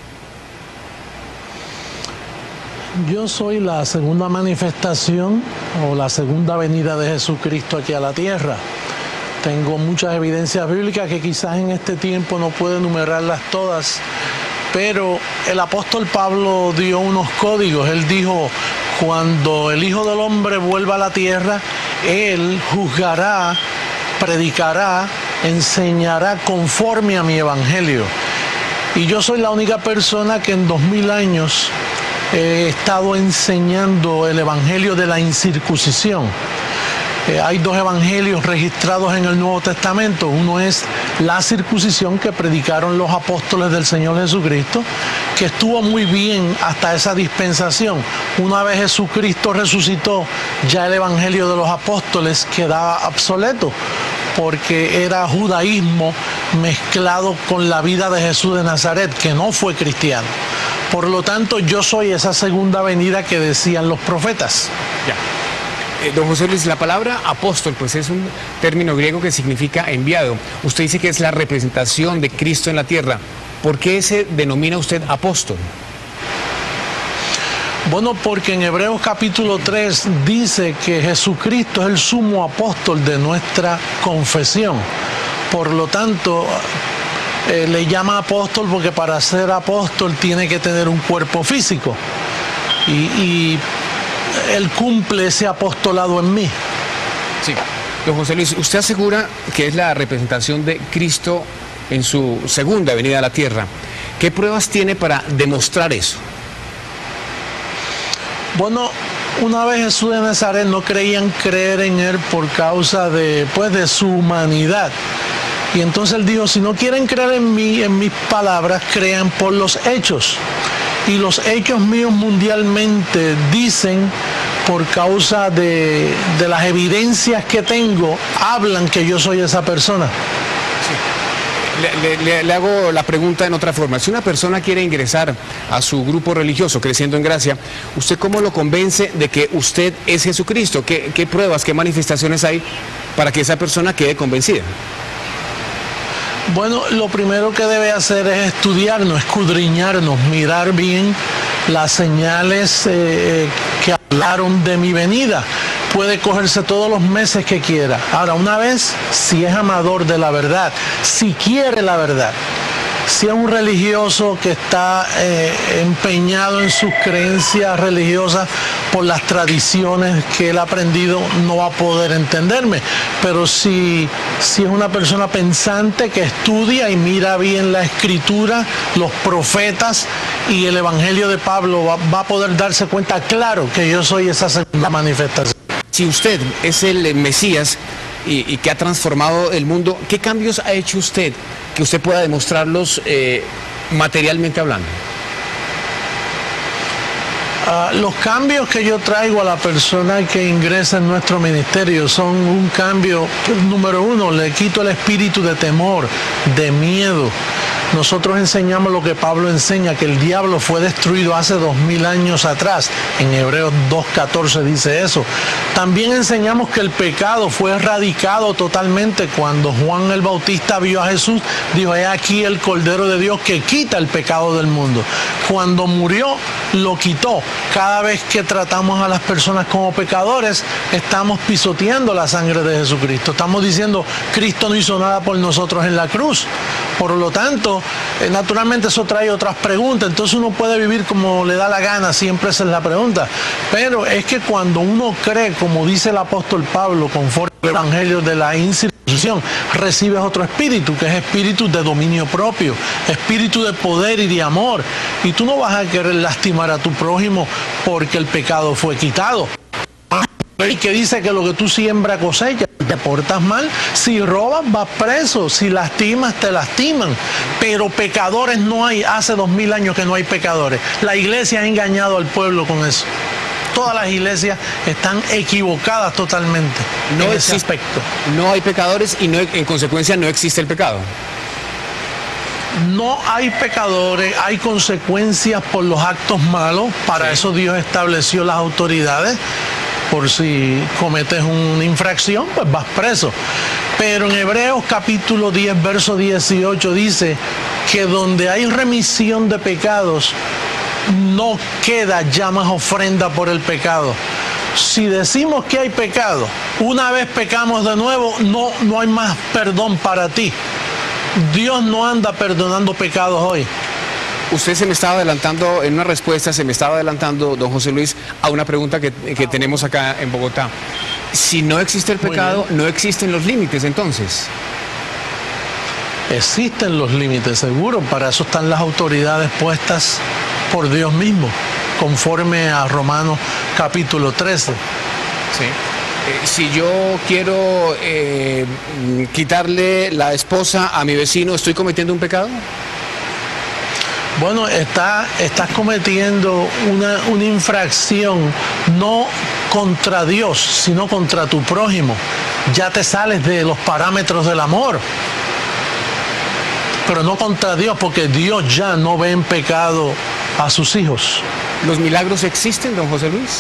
Yo soy la segunda manifestación o la segunda venida de Jesucristo aquí a la tierra. Tengo muchas evidencias bíblicas que quizás en este tiempo no puedo enumerarlas todas, pero el apóstol Pablo dio unos códigos. Él dijo, cuando el Hijo del Hombre vuelva a la tierra, Él juzgará, predicará, enseñará conforme a mi evangelio. Y yo soy la única persona que en dos mil años he estado enseñando el evangelio de la incircuncisión. Eh, hay dos evangelios registrados en el Nuevo Testamento. Uno es la circuncisión que predicaron los apóstoles del Señor Jesucristo, que estuvo muy bien hasta esa dispensación. Una vez Jesucristo resucitó, ya el evangelio de los apóstoles quedaba obsoleto, porque era judaísmo mezclado con la vida de Jesús de Nazaret, que no fue cristiano. Por lo tanto, yo soy esa segunda venida que decían los profetas. Ya. Eh, don José Luis, la palabra apóstol pues es un término griego que significa enviado. Usted dice que es la representación de Cristo en la tierra. ¿Por qué se denomina usted apóstol? Bueno, porque en Hebreos capítulo tres dice que Jesucristo es el sumo apóstol de nuestra confesión. Por lo tanto, eh, le llama apóstol porque para ser apóstol tiene que tener un cuerpo físico. Y, y él cumple ese apostolado en mí. Sí. Don José Luis, usted asegura que es la representación de Cristo en su segunda venida a la tierra. ¿Qué pruebas tiene para demostrar eso? Bueno, una vez Jesús de Nazaret no creían creer en él por causa de, pues, de su humanidad. Y entonces él dijo, si no quieren creer en mí, en mis palabras, crean por los hechos. Y los hechos míos mundialmente dicen, por causa de, de las evidencias que tengo, hablan que yo soy esa persona. Le, le, le hago la pregunta en otra forma. Si una persona quiere ingresar a su grupo religioso, Creciendo en Gracia, ¿usted cómo lo convence de que usted es Jesucristo? ¿Qué, qué pruebas, qué manifestaciones hay para que esa persona quede convencida? Bueno, lo primero que debe hacer es estudiarnos, escudriñarnos, mirar bien las señales eh, que hablaron de mi venida. Puede cogerse todos los meses que quiera. Ahora, una vez, si es amador de la verdad, si quiere la verdad, si es un religioso que está eh, empeñado en sus creencias religiosas por las tradiciones que él ha aprendido, no va a poder entenderme. Pero si, si es una persona pensante que estudia y mira bien la escritura, los profetas y el evangelio de Pablo, va, va a poder darse cuenta claro que yo soy esa segunda manifestación. Si usted es el Mesías y, y que ha transformado el mundo, ¿qué cambios ha hecho usted que usted pueda demostrarlos eh, materialmente hablando? Uh, los cambios que yo traigo a la persona que ingresa en nuestro ministerio son un cambio, número uno, le quito el espíritu de temor, de miedo. Nosotros enseñamos lo que Pablo enseña, que el diablo fue destruido hace dos mil años atrás. En Hebreos dos catorce dice eso. También enseñamos que el pecado fue erradicado totalmente cuando Juan el Bautista vio a Jesús. Dijo, he aquí el Cordero de Dios que quita el pecado del mundo. Cuando murió, lo quitó. Cada vez que tratamos a las personas como pecadores, estamos pisoteando la sangre de Jesucristo. Estamos diciendo, Cristo no hizo nada por nosotros en la cruz. Por lo tanto, eh, naturalmente eso trae otras preguntas. Entonces uno puede vivir como le da la gana, siempre esa es la pregunta. Pero es que cuando uno cree, como dice el apóstol Pablo, conforme al evangelio de la incircuncisión, recibes otro espíritu, que es espíritu de dominio propio, espíritu de poder y de amor. Y tú no vas a querer lastimar a tu prójimo porque el pecado fue quitado. Y que dice que lo que tú siembras cosecha. Te portas mal, si robas vas preso, si lastimas te lastiman, pero pecadores no hay. Hace dos mil años que no hay pecadores. La iglesia ha engañado al pueblo con eso. Todas las iglesias están equivocadas totalmente no en existe, ese aspecto. No hay pecadores y no, en consecuencia no existe el pecado. No hay pecadores, hay consecuencias por los actos malos. Para sí. Eso Dios estableció las autoridades. Por si cometes una infracción, pues vas preso. Pero en Hebreos capítulo diez, verso dieciocho dice que donde hay remisión de pecados, no queda ya más ofrenda por el pecado. Si decimos que hay pecado, una vez pecamos de nuevo, no, no hay más perdón para ti. Dios no anda perdonando pecados hoy. Usted se me estaba adelantando, en una respuesta se me estaba adelantando, don José Luis, a una pregunta que, que tenemos acá en Bogotá. Si no existe el pecado, no existen los límites, entonces. Existen los límites, seguro. Para eso están las autoridades puestas por Dios mismo, conforme a Romanos capítulo trece. Sí. Eh, si yo quiero eh, quitarle la esposa a mi vecino, ¿estoy cometiendo un pecado? Bueno, está, estás cometiendo una, una infracción no contra Dios, sino contra tu prójimo. Ya te sales de los parámetros del amor, pero no contra Dios, porque Dios ya no ve en pecado a sus hijos. ¿Los milagros existen, don José Luis?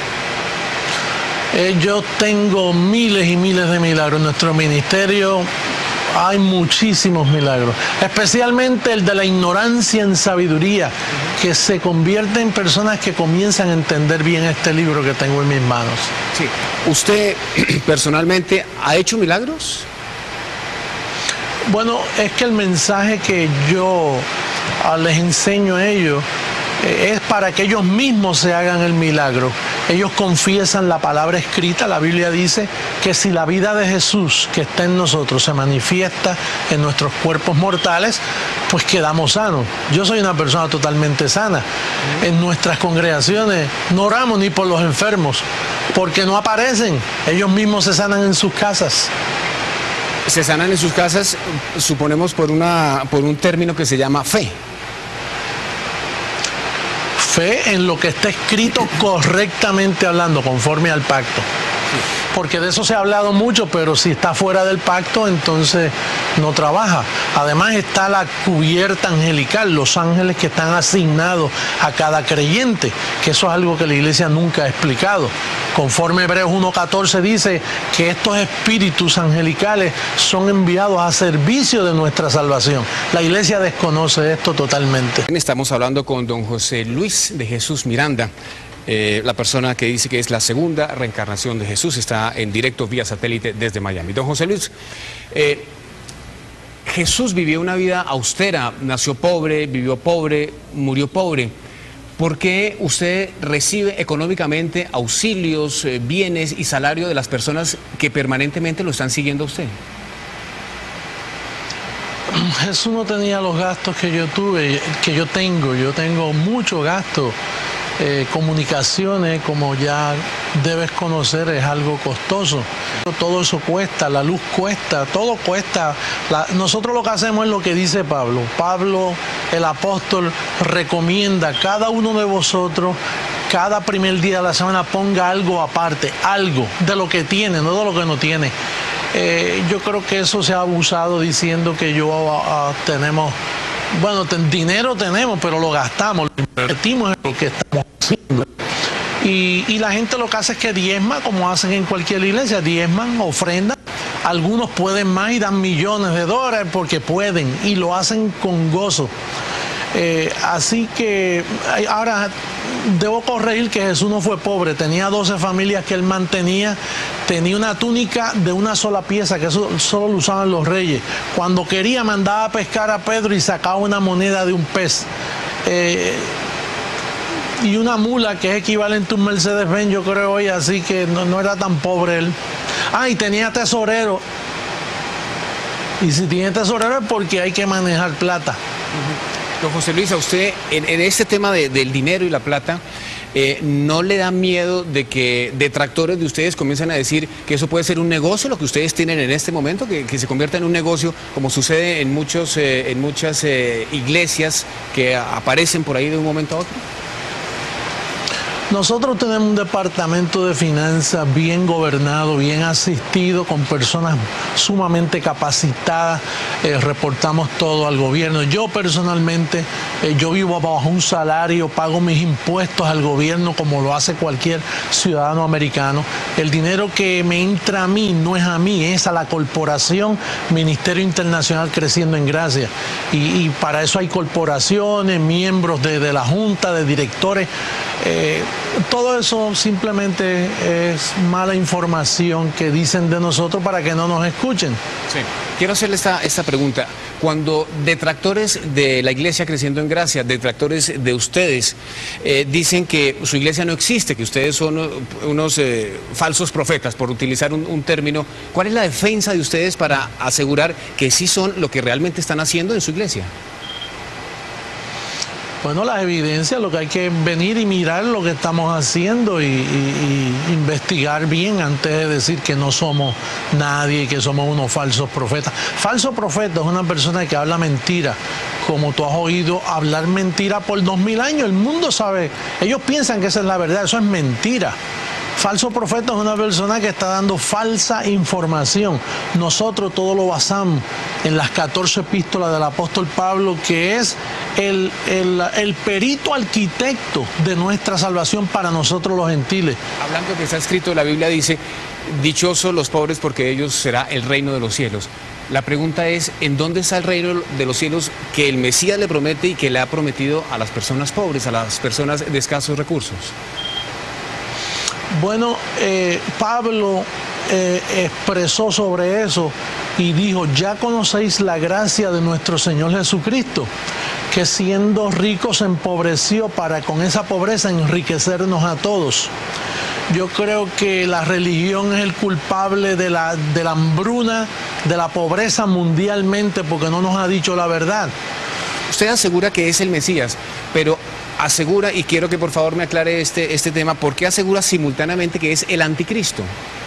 Eh, yo tengo miles y miles de milagros. En nuestro ministerio hay muchísimos milagros, especialmente el de la ignorancia en sabiduría, que se convierte en personas que comienzan a entender bien este libro que tengo en mis manos. Sí. ¿Usted personalmente ha hecho milagros? Bueno, es que el mensaje que yo ah, les enseño a ellos eh, es para que ellos mismos se hagan el milagro. Ellos confiesan la palabra escrita. La Biblia dice que si la vida de Jesús que está en nosotros se manifiesta en nuestros cuerpos mortales, pues quedamos sanos. Yo soy una persona totalmente sana. En nuestras congregaciones no oramos ni por los enfermos, porque no aparecen. Ellos mismos se sanan en sus casas. Se sanan en sus casas, suponemos, por, una, por un término que se llama fe. Fe en lo que está escrito correctamente hablando, conforme al pacto. Porque de eso se ha hablado mucho, pero si está fuera del pacto, entonces no trabaja. Además está la cubierta angelical, los ángeles que están asignados a cada creyente, que eso es algo que la iglesia nunca ha explicado. Conforme Hebreos uno catorce dice que estos espíritus angelicales son enviados a servicio de nuestra salvación. La iglesia desconoce esto totalmente. Estamos hablando con don José Luis de Jesús Miranda. Eh, la persona que dice que es la segunda reencarnación de Jesús, está en directo vía satélite desde Miami. Don José Luis, eh, Jesús vivió una vida austera, nació pobre, vivió pobre, murió pobre. ¿Por qué usted recibe económicamente auxilios, eh, bienes y salario de las personas que permanentemente lo están siguiendo a usted? Jesús no tenía los gastos que yo tuve, que yo tengo. Yo tengo mucho gasto. Eh, comunicaciones, como ya debes conocer, es algo costoso. Todo eso cuesta, la luz cuesta, todo cuesta. La, nosotros lo que hacemos es lo que dice Pablo. Pablo, el apóstol, recomienda a cada uno de vosotros, cada primer día de la semana, ponga algo aparte, algo de lo que tiene, no de lo que no tiene. Eh, yo creo que eso se ha abusado diciendo que yo uh, tenemos... Bueno, ten, dinero tenemos, pero lo gastamos, lo invertimos en lo que estamos haciendo. Y, y la gente lo que hace es que diezma, como hacen en cualquier iglesia, diezman, ofrendan. Algunos pueden más y dan millones de dólares porque pueden y lo hacen con gozo. Eh, así que ahora debo corregir que Jesús no fue pobre, tenía doce familias que él mantenía, tenía una túnica de una sola pieza, que eso solo lo usaban los reyes. Cuando quería mandaba a pescar a Pedro y sacaba una moneda de un pez. Eh, y una mula que es equivalente a un Mercedes-Benz, yo creo hoy, así que no, no era tan pobre él. Ah, y tenía tesorero. Y si tiene tesorero es porque hay que manejar plata. Uh-huh. Don José Luis, a usted, en, en este tema de, del dinero y la plata, eh, ¿no le da miedo de que detractores de ustedes comiencen a decir que eso puede ser un negocio, lo que ustedes tienen en este momento, que, que se convierta en un negocio, como sucede en, muchos, eh, en muchas eh, iglesias que aparecen por ahí de un momento a otro? Nosotros tenemos un departamento de finanzas bien gobernado, bien asistido, con personas sumamente capacitadas. Eh, reportamos todo al gobierno. Yo personalmente, eh, yo vivo bajo un salario, pago mis impuestos al gobierno como lo hace cualquier ciudadano americano. El dinero que me entra a mí no es a mí, es a la corporación Ministerio Internacional Creciendo en Gracia. Y, y para eso hay corporaciones, miembros de, de la Junta, de directores. Eh, todo eso simplemente es mala información que dicen de nosotros para que no nos escuchen. Sí. Quiero hacerle esta, esta pregunta. Cuando detractores de la iglesia Creciendo en Gracia, detractores de ustedes, eh, dicen que su iglesia no existe, que ustedes son unos eh, falsos profetas, por utilizar un, un término, ¿cuál es la defensa de ustedes para asegurar que sí son lo que realmente están haciendo en su iglesia? Bueno, las evidencias, lo que hay que venir y mirar lo que estamos haciendo y, y, y investigar bien antes de decir que no somos nadie y que somos unos falsos profetas. Falso profeta es una persona que habla mentira, como tú has oído hablar mentira por dos mil años. El mundo sabe, ellos piensan que esa es la verdad, eso es mentira. Falso profeta es una persona que está dando falsa información. Nosotros todo lo basamos en las catorce epístolas del apóstol Pablo, que es el, el, el perito arquitecto de nuestra salvación para nosotros los gentiles. Hablando de que está escrito, la Biblia dice, dichosos los pobres porque ellos será el reino de los cielos. La pregunta es, ¿en dónde está el reino de los cielos que el Mesías le promete y que le ha prometido a las personas pobres, a las personas de escasos recursos? Bueno, eh, Pablo eh, expresó sobre eso y dijo, ya conocéis la gracia de nuestro Señor Jesucristo, que siendo rico se empobreció para con esa pobreza enriquecernos a todos. Yo creo que la religión es el culpable de la, de la hambruna, de la pobreza mundialmente, porque no nos ha dicho la verdad. Usted asegura que es el Mesías, pero asegura, y quiero que por favor me aclare este, este tema, ¿por qué asegura simultáneamente que es el anticristo?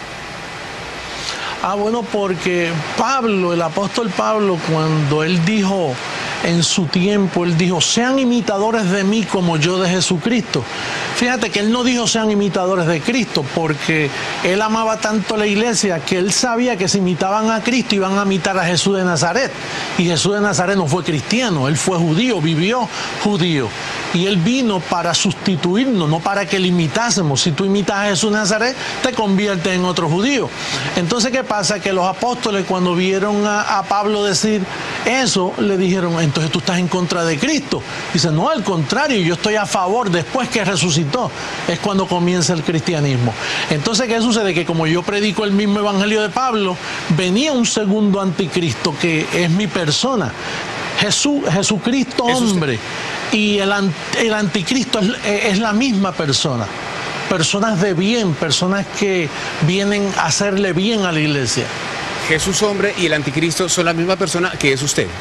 Ah, bueno, porque Pablo, el apóstol Pablo, cuando él dijo en su tiempo, él dijo, sean imitadores de mí como yo de Jesucristo. Fíjate que él no dijo sean imitadores de Cristo, porque él amaba tanto la iglesia que él sabía que si imitaban a Cristo iban a imitar a Jesús de Nazaret. Y Jesús de Nazaret no fue cristiano, él fue judío, vivió judío. Y él vino para sustituirnos, no para que le imitásemos. Si tú imitas a Jesús de Nazaret, te conviertes en otro judío. Entonces, ¿qué pasa? Que los apóstoles, cuando vieron a, a Pablo decir eso, le dijeron, entonces tú estás en contra de Cristo. Dice, no, al contrario, yo estoy a favor. Después que resucitó, es cuando comienza el cristianismo. Entonces, ¿qué sucede? Que como yo predico el mismo evangelio de Pablo, venía un segundo anticristo, que es mi persona. Jesús, Jesucristo hombre, y el, el anticristo es, es la misma persona. Personas de bien, personas que vienen a hacerle bien a la iglesia. Jesús hombre y el anticristo son la misma persona que es usted.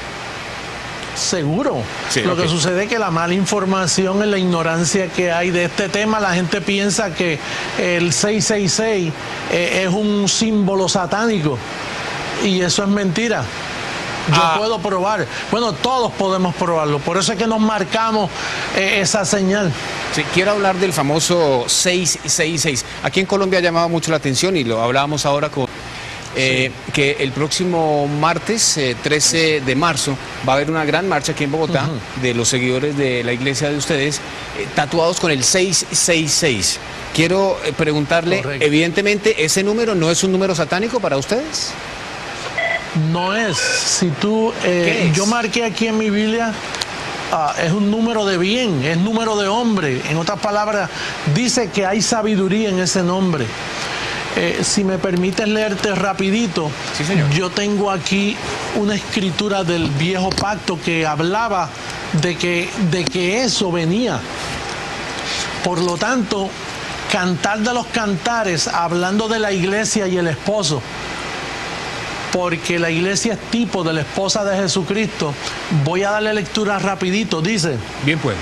Seguro. Sí, Lo okay. que sucede es que la mala información, en la ignorancia que hay de este tema, la gente piensa que el seiscientos sesenta y seis eh, es un símbolo satánico, y eso es mentira. Yo ah. puedo probar, bueno, todos podemos probarlo, por eso es que nos marcamos eh, esa señal. Sí, quiero hablar del famoso seiscientos sesenta y seis. Aquí en Colombia ha llamado mucho la atención y lo hablábamos ahora con... Eh, sí. Que el próximo martes, eh, trece de marzo, va a haber una gran marcha aquí en Bogotá, uh-huh, de los seguidores de la iglesia de ustedes, eh, tatuados con el seiscientos sesenta y seis. Quiero eh, preguntarle, correcto, evidentemente, ¿ese número no es un número satánico para ustedes? No es. Si tú, eh, es? yo marqué aquí en mi Biblia, uh, es un número de bien, es número de hombre. En otras palabras, dice que hay sabiduría en ese nombre. Eh, si me permites leerte rapidito, sí, señor. Yo tengo aquí una escritura del viejo pacto que hablaba de que, de que eso venía. Por lo tanto, Cantar de los Cantares, hablando de la iglesia y el esposo, porque la iglesia es tipo de la esposa de Jesucristo. Voy a darle lectura rapidito, dice. Bien, pues.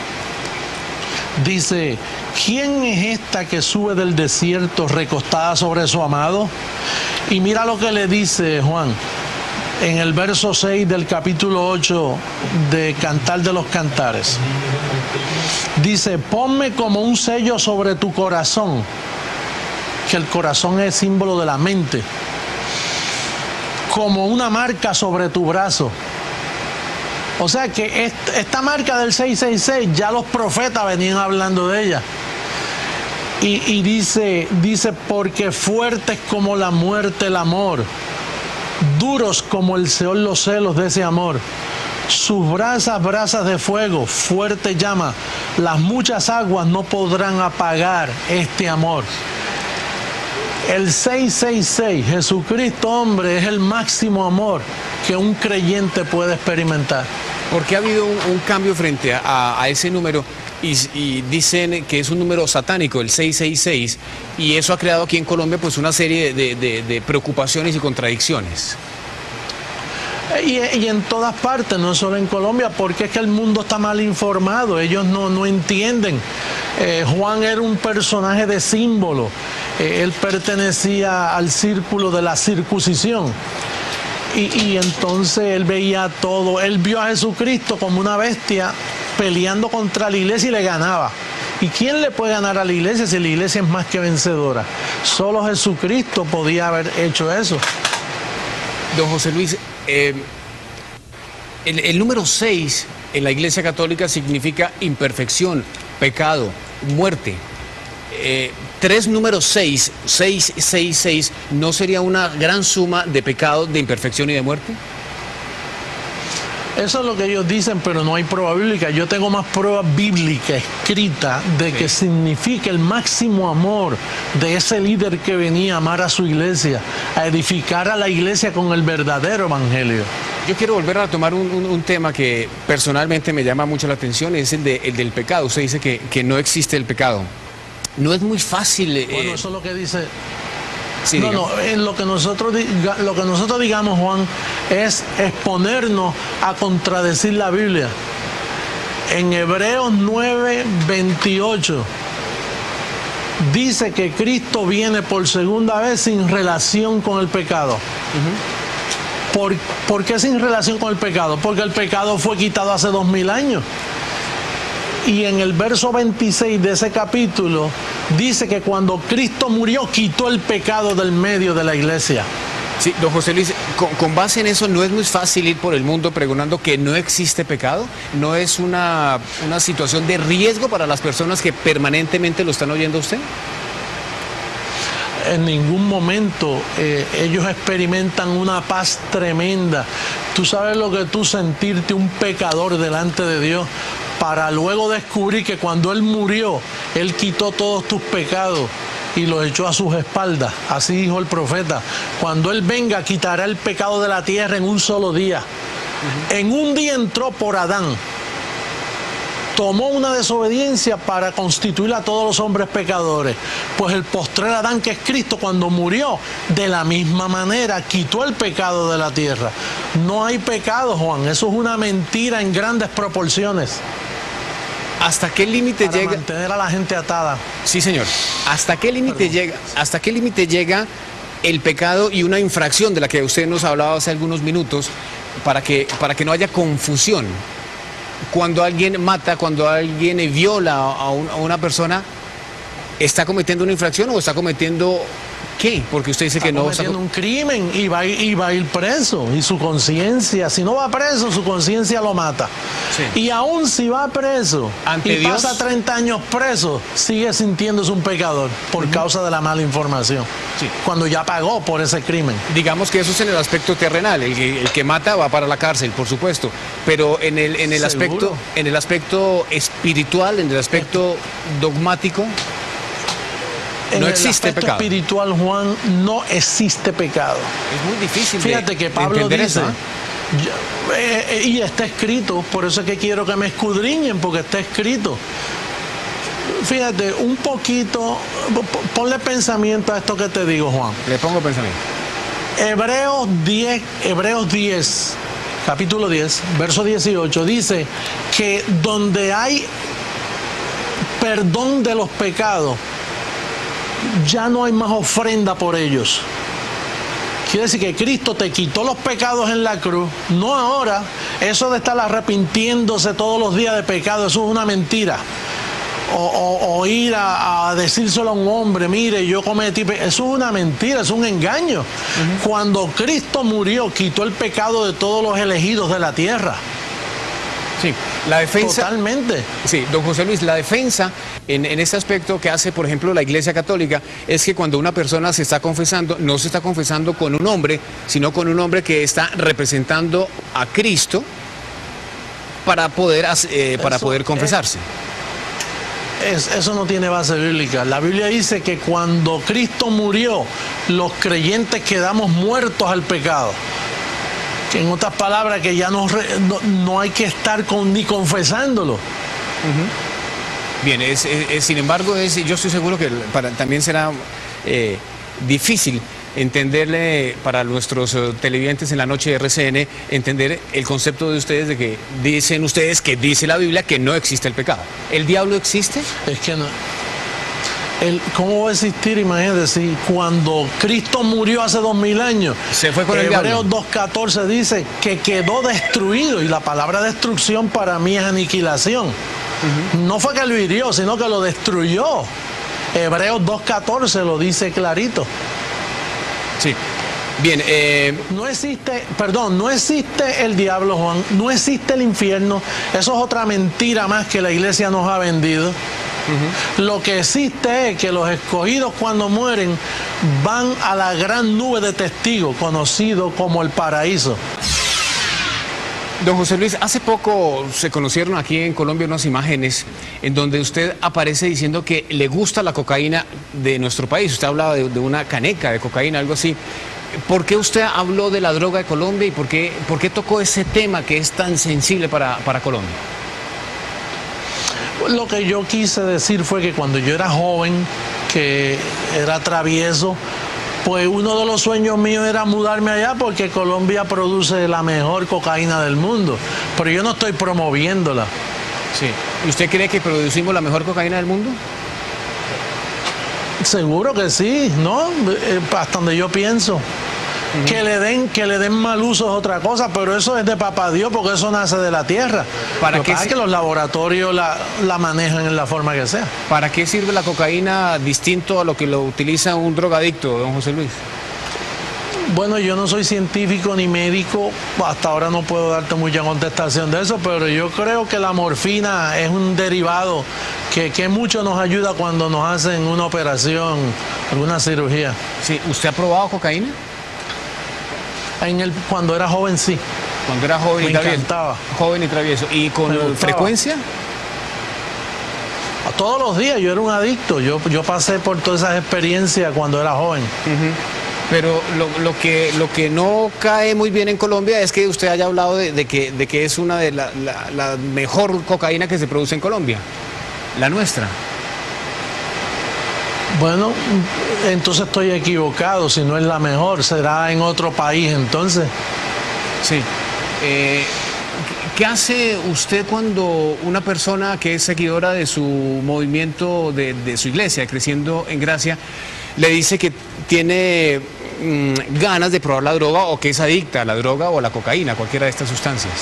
Dice, ¿quién es esta que sube del desierto recostada sobre su amado? Y mira lo que le dice Juan en el verso seis del capítulo ocho de Cantar de los Cantares. Dice, ponme como un sello sobre tu corazón, que el corazón es símbolo de la mente, como una marca sobre tu brazo. O sea que esta marca del seiscientos sesenta y seis, ya los profetas venían hablando de ella. Y, y dice, dice, porque fuerte es como la muerte el amor, duros como el Seol los celos de ese amor. Sus brasas, brasas de fuego, fuerte llama, las muchas aguas no podrán apagar este amor. El seiscientos sesenta y seis, Jesucristo hombre, es el máximo amor que un creyente puede experimentar. Porque ha habido un, un cambio frente a, a ese número y, y dicen que es un número satánico, el seiscientos sesenta y seis, y eso ha creado aquí en Colombia pues una serie de, de, de preocupaciones y contradicciones. Y, y en todas partes, no solo en Colombia, porque es que el mundo está mal informado, ellos no, no entienden. Eh, Juan era un personaje de símbolo, eh, él pertenecía al círculo de la circuncisión. Y, y entonces él veía todo, él vio a Jesucristo como una bestia peleando contra la iglesia y le ganaba. ¿Y quién le puede ganar a la iglesia si la iglesia es más que vencedora? Solo Jesucristo podía haber hecho eso. Don José Luis, eh, el, el número seis en la Iglesia Católica significa imperfección, pecado, muerte. Eh, tres números seis, seis, seis, seis, ¿no sería una gran suma de pecado, de imperfección y de muerte? Eso es lo que ellos dicen, pero no hay prueba bíblica. Yo tengo más prueba bíblica escrita de que significa el máximo amor de ese líder que venía a amar a su iglesia, a edificar a la iglesia con el verdadero evangelio. Yo quiero volver a tomar un, un, un tema que personalmente me llama mucho la atención, es el, de, el del pecado. Usted dice que, que no existe el pecado. No es muy fácil. Eh, bueno, eso es lo que dice... Sí, no, digamos. no, en lo que nosotros diga, lo que nosotros digamos, Juan, es exponernos a contradecir la Biblia. En Hebreos nueve, veintiocho dice que Cristo viene por segunda vez sin relación con el pecado. Uh-huh. ¿Por, ¿Por qué sin relación con el pecado? Porque el pecado fue quitado hace dos mil años. Y en el verso veintiséis de ese capítulo dice que cuando Cristo murió quitó el pecado del medio de la iglesia. Sí, don José Luis, con, con base en eso, ¿no es muy fácil ir por el mundo pregonando que no existe pecado? ¿No es una, una situación de riesgo para las personas que permanentemente lo están oyendo a usted? En ningún momento eh, ellos experimentan una paz tremenda. Tú sabes lo que tú sentirte un pecador delante de Dios, para luego descubrir que cuando Él murió, Él quitó todos tus pecados y los echó a sus espaldas. Así dijo el profeta. Cuando Él venga, quitará el pecado de la tierra en un solo día. Uh-huh. En un día entró por Adán. Tomó una desobediencia para constituir a todos los hombres pecadores. Pues el postrer Adán, que es Cristo, cuando murió, de la misma manera quitó el pecado de la tierra. No hay pecado, Juan. Eso es una mentira en grandes proporciones. ¿Hasta qué límite llega? Para mantener a la gente atada. Sí, señor. ¿Hasta qué límite llega? ¿Hasta qué límite llega el pecado y una infracción de la que usted nos hablaba hace algunos minutos para que, para que no haya confusión? Cuando alguien mata, cuando alguien viola a, un, a una persona, ¿está cometiendo una infracción o está cometiendo qué? Porque usted dice está que no está cometiendo un crimen y va, a ir, y va a ir preso. Y su conciencia, si no va preso, su conciencia lo mata. Sí. Y aún si va preso ante y Dios, pasa treinta años preso, sigue sintiéndose un pecador por uh-huh. causa de la mala información. Sí. Cuando ya pagó por ese crimen. Digamos que eso es en el aspecto terrenal. El que, el que mata va para la cárcel, por supuesto. Pero en el, en el aspecto, en el aspecto espiritual, en el aspecto dogmático, en no existe el aspecto pecado. espiritual, Juan, no existe pecado. Es muy difícil. Fíjate de, que Pablo de dice, eso, ¿eh? yo, eh, y está escrito, por eso es que quiero que me escudriñen, porque está escrito. Fíjate, un poquito, ponle pensamiento a esto que te digo, Juan. Le pongo pensamiento. Hebreos diez, Hebreos diez, capítulo diez, verso dieciocho, dice que donde hay perdón de los pecados, ya no hay más ofrenda por ellos. Quiere decir que Cristo te quitó los pecados en la cruz, no ahora. Eso de estar arrepintiéndose todos los días de pecado, eso es una mentira. O, o, o ir a, a decírselo a un hombre, mire, yo cometí, eso es una mentira, es un engaño. Uh-huh. Cuando Cristo murió, quitó el pecado de todos los elegidos de la tierra. Sí, la defensa. Totalmente. Sí, don José Luis, la defensa en, en este aspecto que hace, por ejemplo, la Iglesia Católica, es que cuando una persona se está confesando, no se está confesando con un hombre, sino con un hombre que está representando a Cristo para poder, eh, para eso, poder confesarse. Es, es, eso no tiene base bíblica. La Biblia dice que cuando Cristo murió, los creyentes quedamos muertos al pecado. En otras palabras, que ya no, no, no hay que estar con, ni confesándolo. Uh-huh. Bien, es, es, es, sin embargo, es, yo estoy seguro que para, también será eh, difícil entenderle para nuestros uh, televidentes en la noche de R C N, entender el concepto de ustedes de que dicen ustedes que dice la Biblia que no existe el pecado. ¿El diablo existe? Es que no. El, ¿Cómo va a existir? Imagínate, si cuando Cristo murió hace dos mil años, se fue con el diablo. Hebreos dos catorce dice que quedó destruido, y la palabra destrucción para mí es aniquilación. Uh-huh. No fue que lo hirió, sino que lo destruyó. Hebreos dos catorce lo dice clarito. Sí. Bien, eh... no existe, perdón, no existe el diablo, Juan, no existe el infierno. Eso es otra mentira más que la iglesia nos ha vendido. Uh-huh. Lo que existe es que los escogidos cuando mueren van a la gran nube de testigos, conocido como el paraíso. Don José Luis, hace poco se conocieron aquí en Colombia unas imágenes en donde usted aparece diciendo que le gusta la cocaína de nuestro país. Usted hablaba de, de una caneca de cocaína, algo así. ¿Por qué usted habló de la droga de Colombia y por qué, por qué tocó ese tema que es tan sensible para, para Colombia? Lo que yo quise decir fue que cuando yo era joven, que era travieso, pues uno de los sueños míos era mudarme allá porque Colombia produce la mejor cocaína del mundo, pero yo no estoy promoviéndola. Sí. ¿Y usted cree que producimos la mejor cocaína del mundo? Seguro que sí, ¿no? Hasta donde yo pienso. Uh-huh. Que le den, que le den mal uso es otra cosa, pero eso es de papá Dios porque eso nace de la tierra. ¿Para Lo qué que pasa es que los laboratorios la, la manejan en la forma que sea. ¿Para qué sirve la cocaína distinto a lo que lo utiliza un drogadicto, don José Luis? Bueno, yo no soy científico ni médico, hasta ahora no puedo darte mucha contestación de eso, pero yo creo que la morfina es un derivado que, que mucho nos ayuda cuando nos hacen una operación, alguna cirugía. Sí, ¿usted ha probado cocaína? En el, cuando era joven, sí. Cuando era joven Me y travieso. encantaba. Joven y travieso. ¿Y con frecuencia? Todos los días, yo era un adicto. Yo, yo pasé por todas esas experiencias cuando era joven. Uh-huh. Pero lo, lo, que, lo que no cae muy bien en Colombia es que usted haya hablado de, de, que, de que es una de la, la, la mejor cocaína que se produce en Colombia, la nuestra. Bueno, entonces estoy equivocado, si no es la mejor, será en otro país entonces. Sí. Eh, ¿Qué hace usted cuando una persona que es seguidora de su movimiento, de, de su iglesia, Creciendo en Gracia, le dice que tiene mmm, ganas de probar la droga o que es adicta a la droga o a la cocaína, cualquiera de estas sustancias?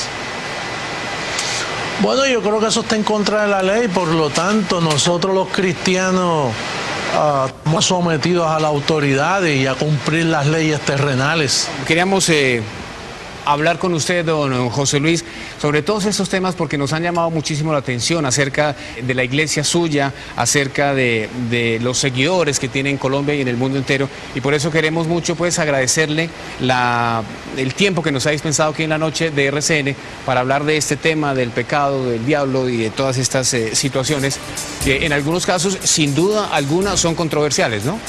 Bueno, yo creo que eso está en contra de la ley, por lo tanto nosotros los cristianos uh, estamos sometidos a la autoridad y a cumplir las leyes terrenales. Queríamos eh, hablar con usted, don José Luis, sobre todos estos temas porque nos han llamado muchísimo la atención acerca de la iglesia suya, acerca de, de los seguidores que tiene en Colombia y en el mundo entero, y por eso queremos mucho pues agradecerle la, el tiempo que nos ha dispensado aquí en la noche de R C N para hablar de este tema del pecado, del diablo y de todas estas eh, situaciones que en algunos casos sin duda alguna son controversiales, ¿no?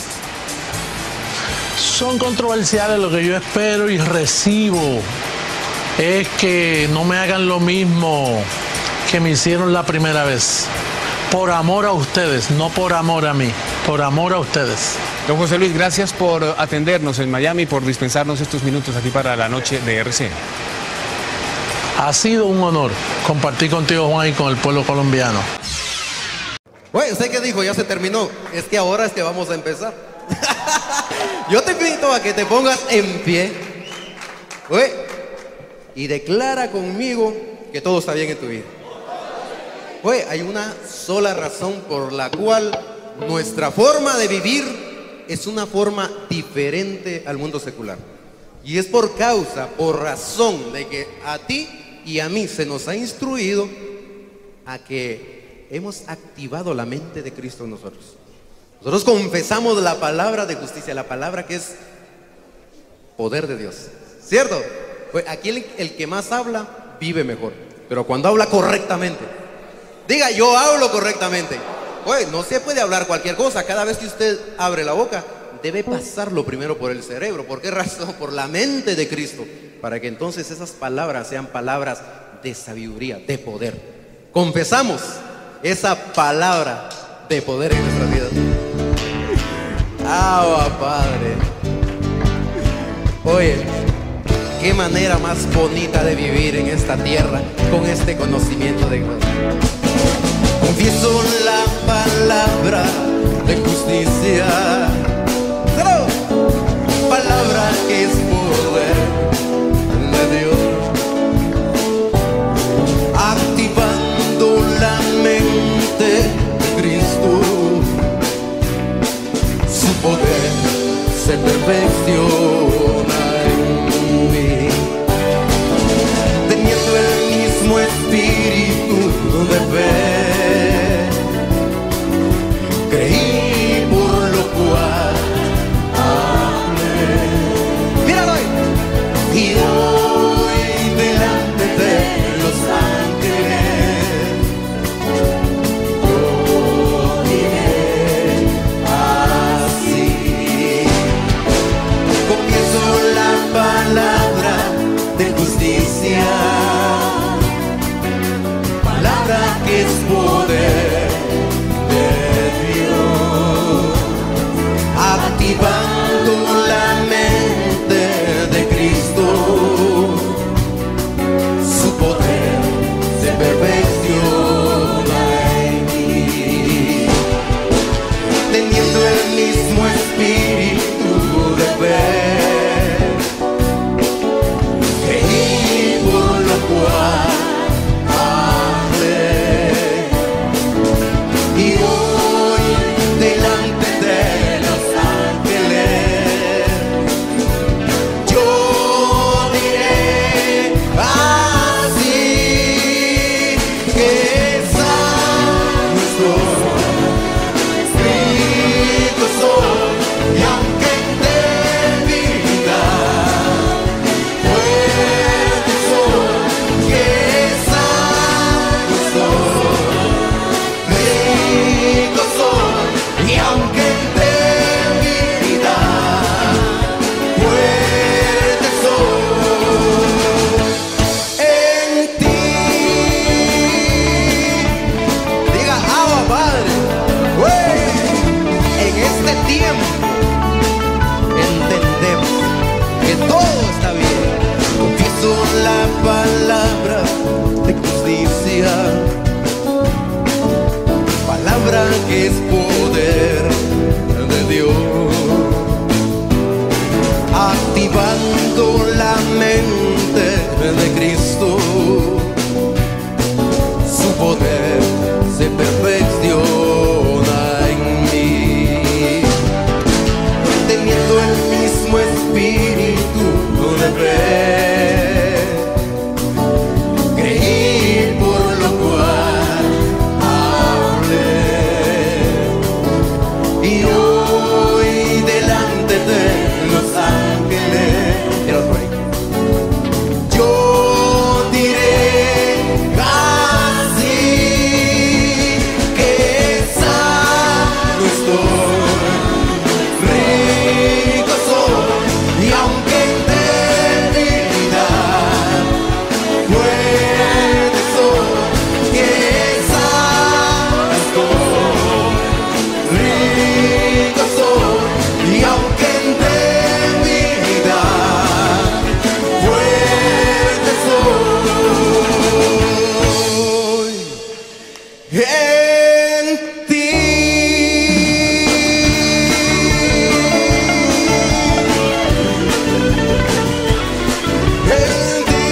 Son controversiales. Lo que yo espero y recibo es que no me hagan lo mismo que me hicieron la primera vez. Por amor a ustedes, no por amor a mí, por amor a ustedes. Don José Luis, gracias por atendernos en Miami, por dispensarnos estos minutos aquí para la noche de R C N. Ha sido un honor compartir contigo, Juan, y con el pueblo colombiano. Bueno, ¿usted qué dijo? Ya se terminó. Es que ahora es que vamos a empezar. Yo te invito a que te pongas en pie, ¿oye? Y declara conmigo que todo está bien en tu vida. Oye, hay una sola razón por la cual nuestra forma de vivir es una forma diferente al mundo secular. Y es por causa, por razón de que a ti y a mí se nos ha instruido a que hemos activado la mente de Cristo en nosotros. Nosotros confesamos la palabra de justicia, la palabra que es poder de Dios, ¿cierto? Pues aquí el, el que más habla vive mejor, pero cuando habla correctamente, diga yo hablo correctamente. Pues no se puede hablar cualquier cosa. Cada vez que usted abre la boca debe pasarlo primero por el cerebro. ¿Por qué razón? Por la mente de Cristo, para que entonces esas palabras sean palabras de sabiduría, de poder. Confesamos esa palabra de poder en nuestras vidas. Agua, Padre. Oye, qué manera más bonita de vivir en esta tierra con este conocimiento de Dios. Confieso la palabra de justicia, palabra que es poder de Dios, activando la mente de Cristo, su poder se perfecciona en mí, teniendo el mismo espíritu de fe, creí por lo cual amé. Míralo ahí. Y hoy delante de los ángeles yo diré así. Confieso la palabra de justicia, palabra que es poder de Dios, activando la mente de Cristo, su poder se perfecciona en mí, teniendo el mismo espíritu de fe, creí por lo cual amé. Y hoy delante de los ángeles yo diré así, que sano estoy, rico soy, y aunque en debilidad fuerte soy, que sano estoy, rico soy, y aunque en debilidad fuerte soy en ti. Diga, Abba Padre. ¡Wey! En este tiempo entendemos que todo está bien. Confieso la palabra de justicia, palabra que es poder de Dios, activando la mente de Cristo, su poder se perfecciona en mí, teniendo el mismo espíritu de fe, creí por lo cual hablé. Y hoy delante de los ángeles yo diré así, que sano estoy, rico soy, y aunque en debilidad fuerte soy, que sano estoy, rico soy, y aunque en debilidad fuerte soy en ti. En ti.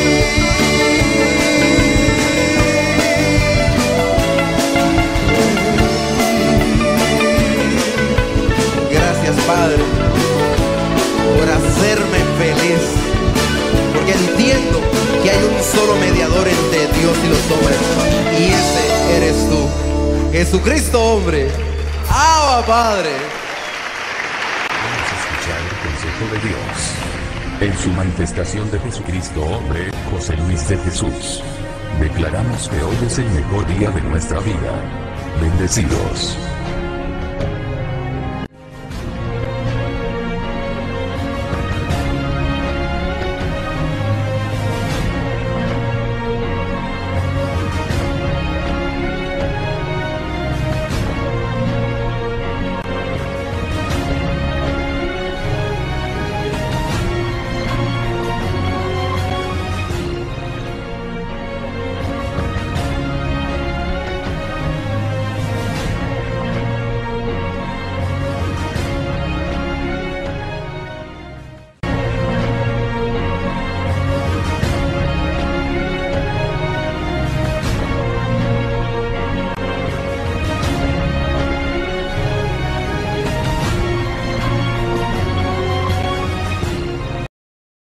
Gracias, Padre, por hacerme feliz, porque entiendo que hay un solo mediador entre Dios y los hombres, y ese eres tú, Jesucristo hombre. ¡Abba Padre! Vamos a escuchar el consejo de Dios. En su manifestación de Jesucristo hombre, José Luis de Jesús, declaramos que hoy es el mejor día de nuestra vida. Bendecidos.